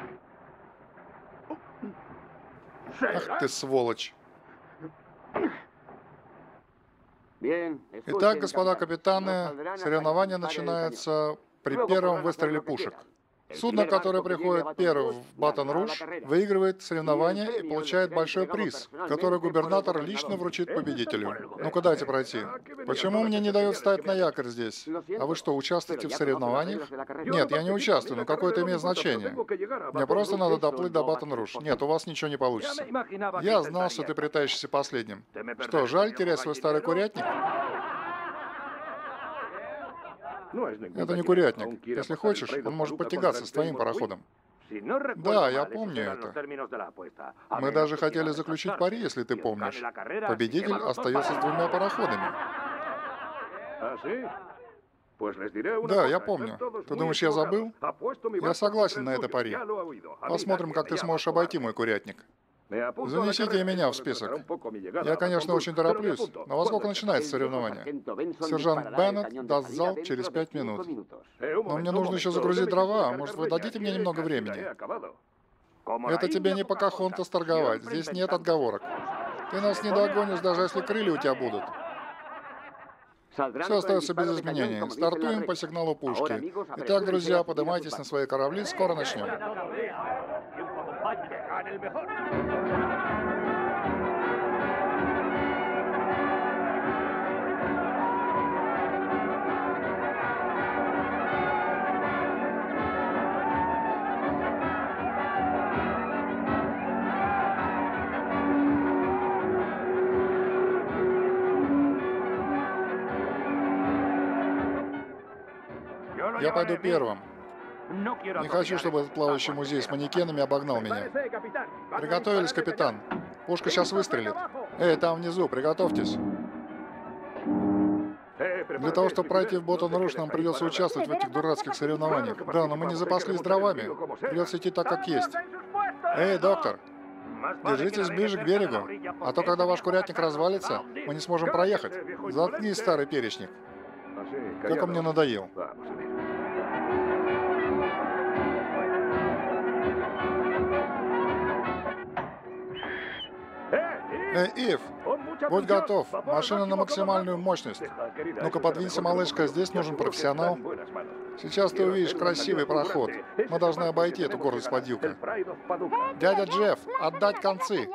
Ах ты сволочь. Итак, господа капитаны, соревнование начинается при первом выстреле пушек. Судно, которое приходит первым в Батон-Руж, выигрывает соревнование и получает большой приз, который губернатор лично вручит победителю. Ну-ка, дайте пройти. Почему мне не дают стать на якорь здесь? А вы что, участвуете в соревнованиях? Нет, я не участвую, но какое-то имеет значение. Мне просто надо доплыть до Батон-Руж. Нет, у вас ничего не получится. Я знал, что ты притащишься последним. Что, жаль терять свой старый курятник? Это не курятник. Если хочешь, он может потягаться с твоим пароходом. Да, я помню это. Мы даже хотели заключить пари, если ты помнишь. Победитель остается с 2 пароходами. Да, я помню. Ты думаешь, я забыл? Я согласен на это пари. Посмотрим, как ты сможешь обойти мой курятник. Занесите и меня в список. Я, конечно, очень тороплюсь, но во сколько начинается соревнование? Сержант Беннет даст залп через 5 минут. Но мне нужно еще загрузить дрова. Может, вы дадите мне немного времени? Это тебе не Покахонтас торговать. Здесь нет отговорок. Ты нас не догонишь, даже если крылья у тебя будут. Все остается без изменений. Стартуем по сигналу пушки. Итак, друзья, поднимайтесь на свои корабли, скоро начнем. Я пойду первым. Не хочу, чтобы этот плавающий музей с манекенами обогнал меня. Приготовились, капитан. Пушка сейчас выстрелит. Эй, там внизу, приготовьтесь. Для того, чтобы пройти в Боттон-Руш, нам придется участвовать в этих дурацких соревнованиях. Да, но мы не запаслись дровами. Придется идти так, как есть. Эй, доктор, держитесь ближе к берегу, а то, когда ваш курятник развалится, мы не сможем проехать. Заткнись, старый перечник. Как он мне надоел. Эй, Ив, будь готов. Машина на максимальную мощность. Ну-ка, подвинься, малышка, здесь нужен профессионал. Сейчас ты увидишь красивый проход. Мы должны обойти эту гордость подъюка. Дядя Джефф, отдать концы.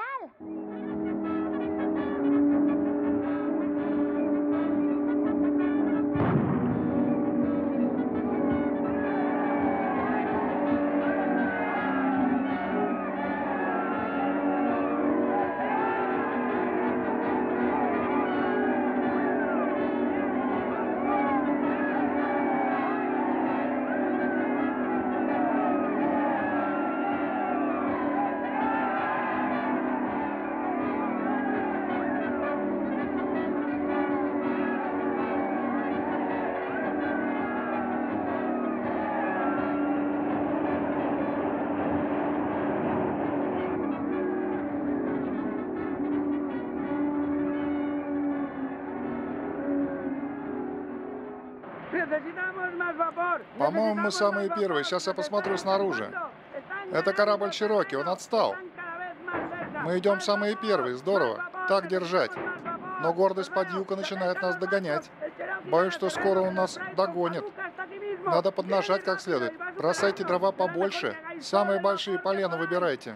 По-моему, мы самые первые. Сейчас я посмотрю снаружи. Это корабль Чироки, он отстал. Мы идем самые первые, здорово. Так держать. Но гордость подъюка начинает нас догонять. Боюсь, что скоро он нас догонит. Надо поднажать как следует. Бросайте дрова побольше. Самые большие полена выбирайте.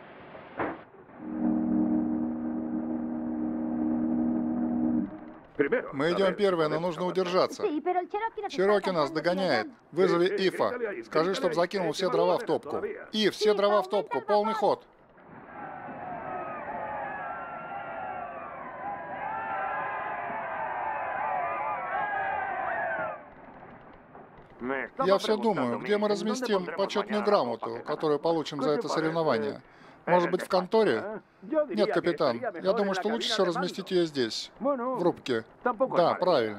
Мы идем первые, но нужно удержаться. Чироки нас догоняет. Вызови Ифа. Скажи, чтоб закинул все дрова в топку. Иф, все дрова в топку. Полный ход. Я все думаю, где мы разместим почетную грамоту, которую получим за это соревнование. Может быть, в конторе? Нет, капитан. Я думаю, что лучше всего разместить ее здесь, в рубке. Да, правильно.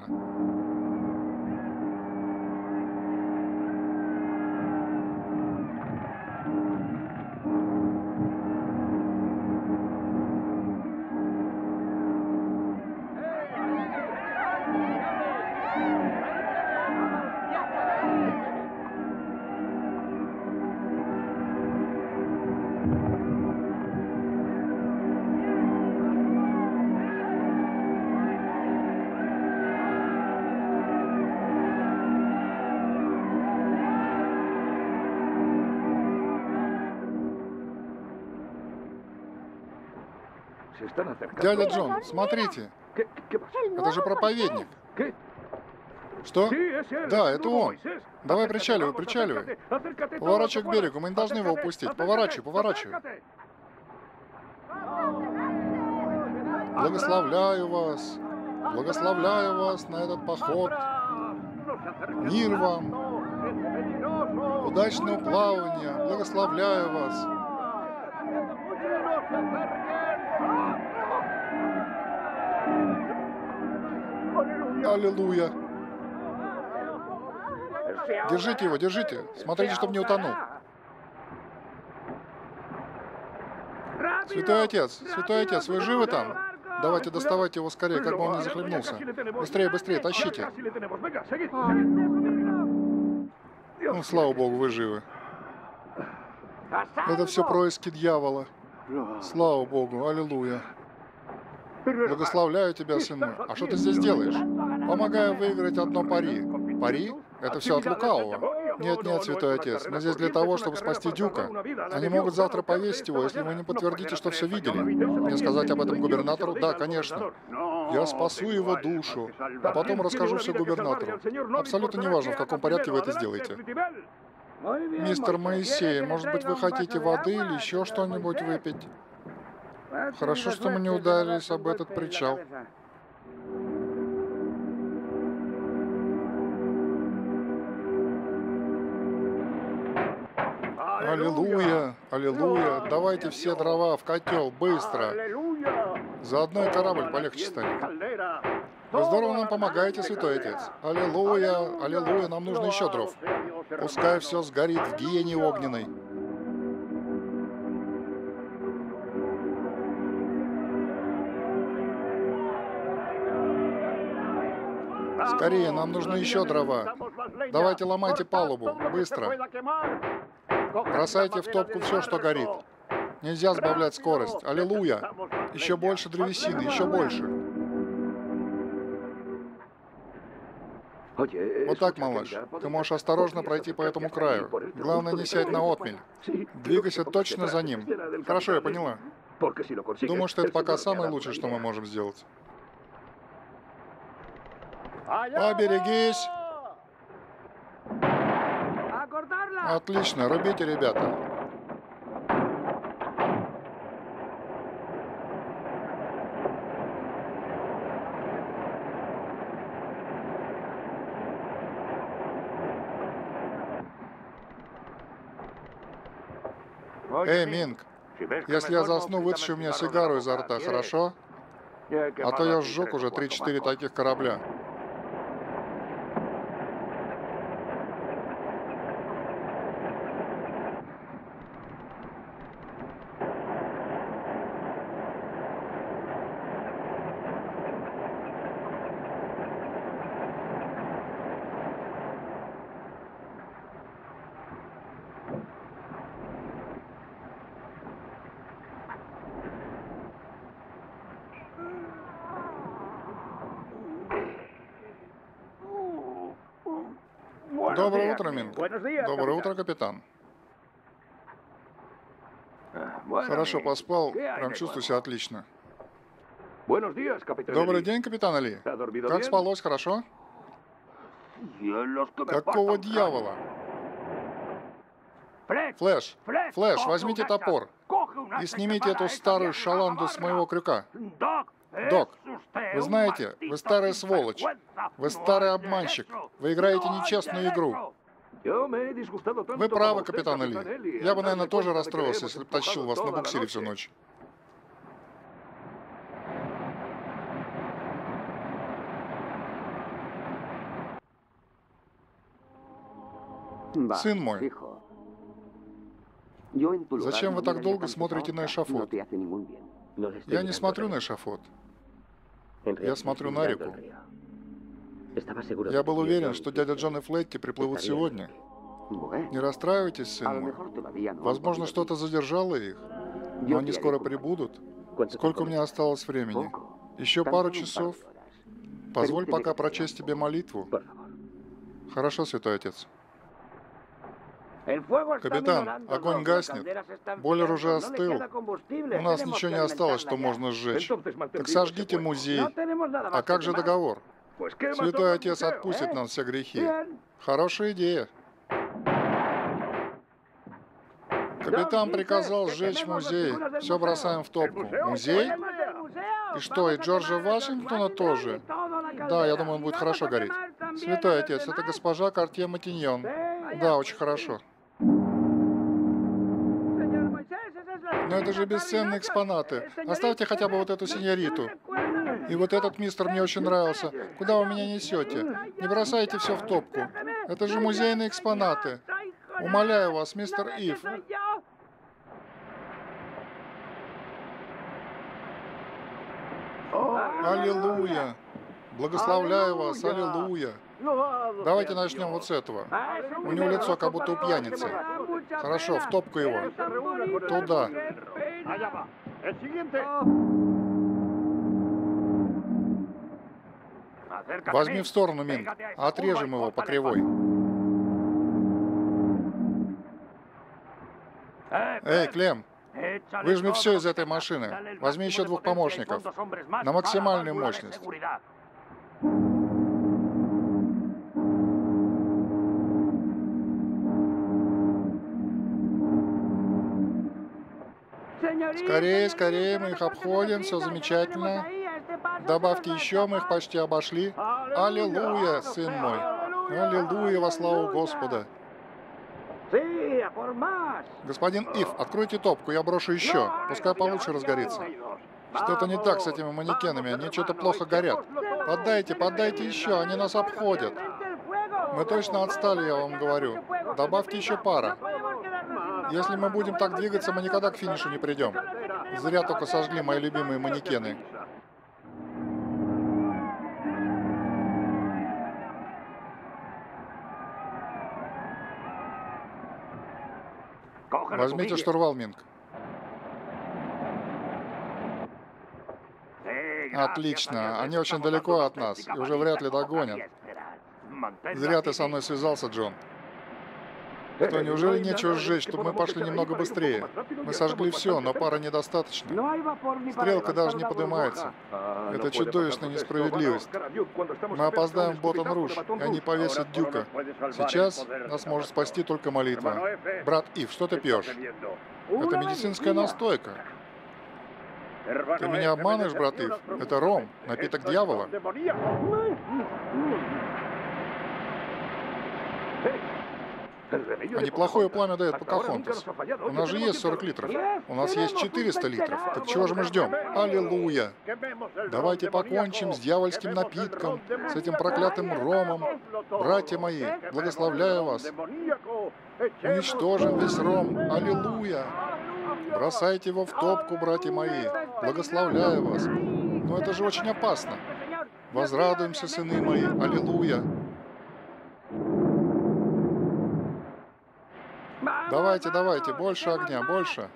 Дядя Джон, смотрите. Это же проповедник. Что? Да, это он. Давай причаливай, причаливай. Поворачивай к берегу, мы не должны его упустить. Поворачивай, поворачивай. Благословляю вас. Благословляю вас на этот поход. Мир вам. Удачного плавания. Благословляю вас. Аллилуйя. Держите его, держите. Смотрите, чтобы не утонул. Святой Отец, вы живы там? Давайте доставайте его скорее, как бы он не захлебнулся. Быстрее, быстрее, тащите. Ну, слава Богу, вы живы. Это все происки дьявола. Слава Богу, аллилуйя. Благословляю тебя, сын мой. А что ты здесь делаешь? Помогаю выиграть одно пари. Пари? Это все от лукавого. Нет, нет, святой отец. Мы здесь для того, чтобы спасти Дюка. Они могут завтра повесить его, если вы не подтвердите, что все видели. Мне сказать об этом губернатору? Да, конечно. Я спасу его душу, а потом расскажу все губернатору. Абсолютно неважно, в каком порядке вы это сделаете. Мистер Моисей, может быть, вы хотите воды или еще что-нибудь выпить? Хорошо, что мы не ударились об этот причал. Аллилуйя, аллилуйя. Давайте все дрова в котел, быстро. Заодно и корабль полегче станет. Вы здорово нам помогаете, Святой Отец. Аллилуйя, аллилуйя, нам нужно еще дров. Пускай все сгорит в гиене огненной. Скорее, нам нужны еще дрова. Давайте ломайте палубу, быстро. Бросайте в топку все, что горит. Нельзя сбавлять скорость. Аллилуйя. Еще больше древесины, еще больше. Вот так, малыш. Ты можешь осторожно пройти по этому краю. Главное, не сядь на отмель. Двигайся точно за ним. Хорошо, я поняла. Думаю, что это пока самое лучшее, что мы можем сделать. Поберегись! Отлично, рубите, ребята. Эй, Минг, если я засну, вытащи у меня сигару изо рта, хорошо? А то я сжег уже 3-4 таких корабля. Доброе утро, Минг. Доброе утро, капитан. Хорошо поспал, прям чувствую себя отлично. Добрый день, капитан Али. Как спалось, хорошо? Какого дьявола? Флэш, Флэш, возьмите топор и снимите эту старую шаланду с моего крюка. Док, вы знаете, вы старая сволочь. Вы старый обманщик. Вы играете нечестную игру. Вы правы, капитан Али. Я бы, наверное, тоже расстроился, если бы тащил вас на буксире всю ночь. Сын мой, зачем вы так долго смотрите на эшафот? Я не смотрю на эшафот. Я смотрю на реку. Я был уверен, что дядя Джон и Флетти приплывут сегодня. Не расстраивайтесь, сын мой. Возможно, что-то задержало их, но они скоро прибудут. Сколько у меня осталось времени? Еще пару часов. Позволь пока прочесть тебе молитву. Хорошо, Святой Отец. Капитан, огонь гаснет. Бойлер уже остыл. У нас ничего не осталось, что можно сжечь. Так сожгите музей. А как же договор? Святой Отец отпустит нам все грехи. Хорошая идея. Капитан приказал сжечь музей. Все бросаем в топку. Музей? И что, и Джорджа Вашингтона тоже? Да, я думаю, он будет хорошо гореть. Святой Отец, это госпожа Кортье Матиньон. Да, очень хорошо. Но это же бесценные экспонаты. Оставьте хотя бы вот эту синьориту. И вот этот мистер мне очень нравился. Куда вы меня несете? Не бросайте все в топку. Это же музейные экспонаты. Умоляю вас, мистер Ив. Аллилуйя. Благословляю вас, аллилуйя. Давайте начнем вот с этого. У него лицо как будто у пьяницы. Хорошо, в топку его. Туда. Возьми в сторону, Минг. Отрежем его по кривой. Эй, Клем, выжми все из этой машины. Возьми еще 2 помощников. На максимальную мощность. Скорее, скорее, мы их обходим, все замечательно. Добавьте еще, мы их почти обошли. Аллилуйя, сын мой. Аллилуйя, во славу Господа. Господин Ив, откройте топку, я брошу еще. Пускай получше разгорится. Что-то не так с этими манекенами, они что-то плохо горят. Поддайте еще, они нас обходят. Мы точно отстали, я вам говорю. Добавьте еще пара. Если мы будем так двигаться, мы никогда к финишу не придем. Зря только сожгли мои любимые манекены. Возьмите штурвал, Минг. Отлично, они очень далеко от нас и уже вряд ли догонят. Зря ты со мной связался, Джон. Что, неужели нечего сжечь, чтобы мы пошли немного быстрее? Мы сожгли все, но пара недостаточно. Стрелка даже не поднимается. Это чудовищная несправедливость. Мы опоздаем в Боттон-Руж, и они повесят Дюка. Сейчас нас может спасти только молитва. Брат Ив, что ты пьешь? Это медицинская настойка. Ты меня обманываешь, брат Ив? Это ром, напиток дьявола. А неплохое пламя дает Покахонтас. У нас же есть 40 литров. У нас есть 400 литров. Так чего же мы ждем? Аллилуйя! Давайте покончим с дьявольским напитком, с этим проклятым ромом. Братья мои, благословляю вас. Уничтожим весь ром. Аллилуйя! Бросайте его в топку, братья мои. Благословляю вас. Но это же очень опасно. Возрадуемся, сыны мои. Аллилуйя! Давайте, больше огня, больше.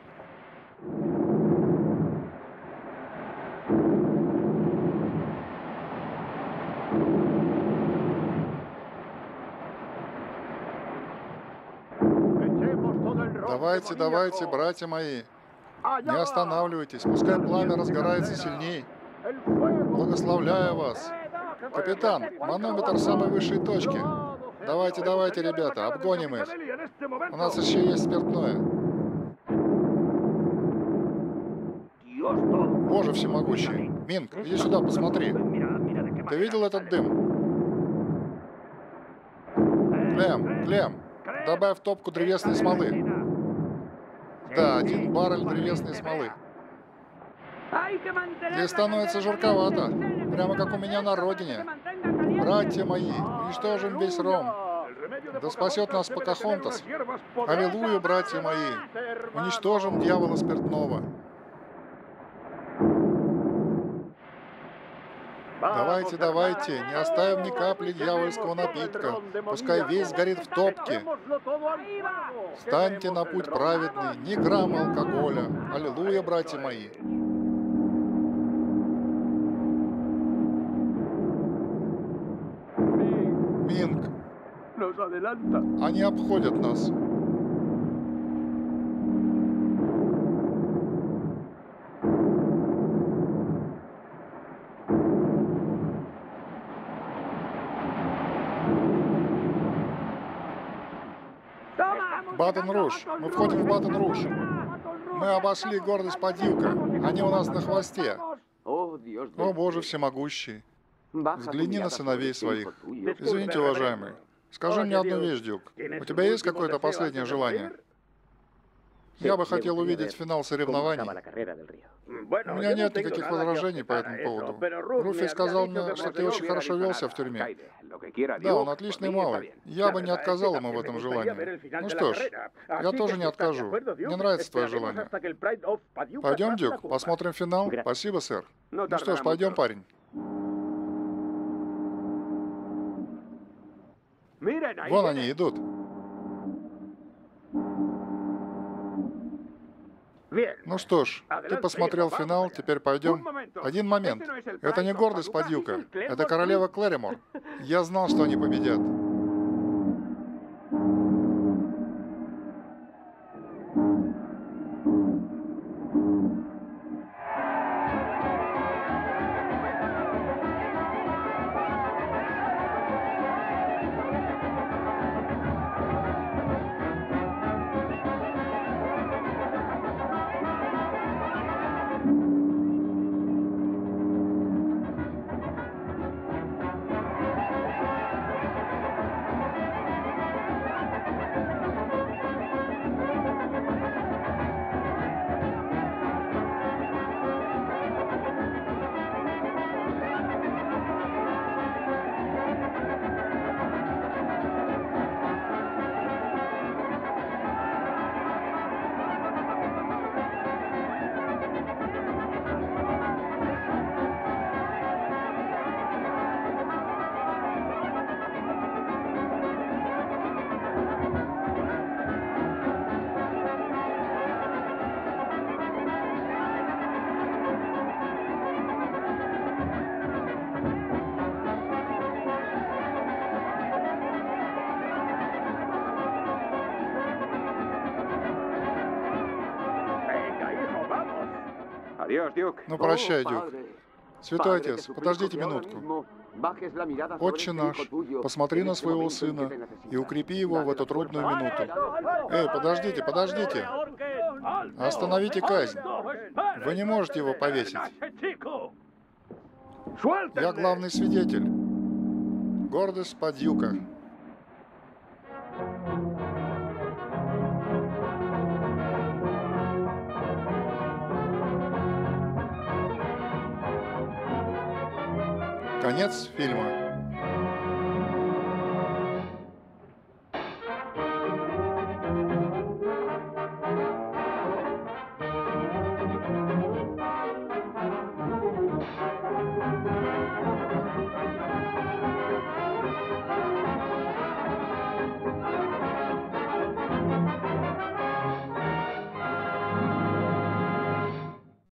Давайте, братья мои. Не останавливайтесь, пускай пламя разгорается сильней. Благословляю вас. Капитан, манометр самой высшей точки. Давайте, ребята, обгоним их. У нас еще есть спиртное. Боже всемогущий. Минг, иди сюда, посмотри. Ты видел этот дым? Клем, добавь в топку древесной смолы. Да, 1 баррель древесной смолы. Здесь становится жарковато, прямо как у меня на родине. Братья мои, уничтожим весь ром. Да спасет нас Покахонтас. Аллилуйя, братья мои. Уничтожим дьявола спиртного. Давайте, не оставим ни капли дьявольского напитка. Пускай весь сгорит в топке. Станьте на путь праведный, ни грамма алкоголя. Аллилуйя, братья мои. Минг, они обходят нас. Баттон-Руж, мы входим в Баттон-Руж. Мы обошли гордость Падьюка. Они у нас на хвосте. О, Боже всемогущий. Взгляни на сыновей своих. Извините, уважаемый. Скажи мне одну вещь, Дюк. У тебя есть какое-то последнее желание? Я бы хотел увидеть финал соревнований. У меня нет никаких возражений по этому поводу. Руфи сказал мне, что ты очень хорошо велся в тюрьме. Да, он отличный малый. Я бы не отказал ему в этом желании. Ну что ж, я тоже не откажу. Мне нравится твое желание. Пойдем, Дюк, посмотрим финал? Спасибо, сэр. Ну что ж, пойдем, парень. Вон они идут. Ну что ж, ты посмотрел финал, теперь пойдем. Один момент. Это не гордость Падьюка, это королева Клэримор. Я знал, что они победят. Ну, прощай, Дюк. Святой Отец, подождите минутку. Отче наш, посмотри на своего сына и укрепи его в эту трудную минуту. Эй, подождите, подождите! Остановите казнь! Вы не можете его повесить. Я главный свидетель. Гордость Падюка. Конец фильма.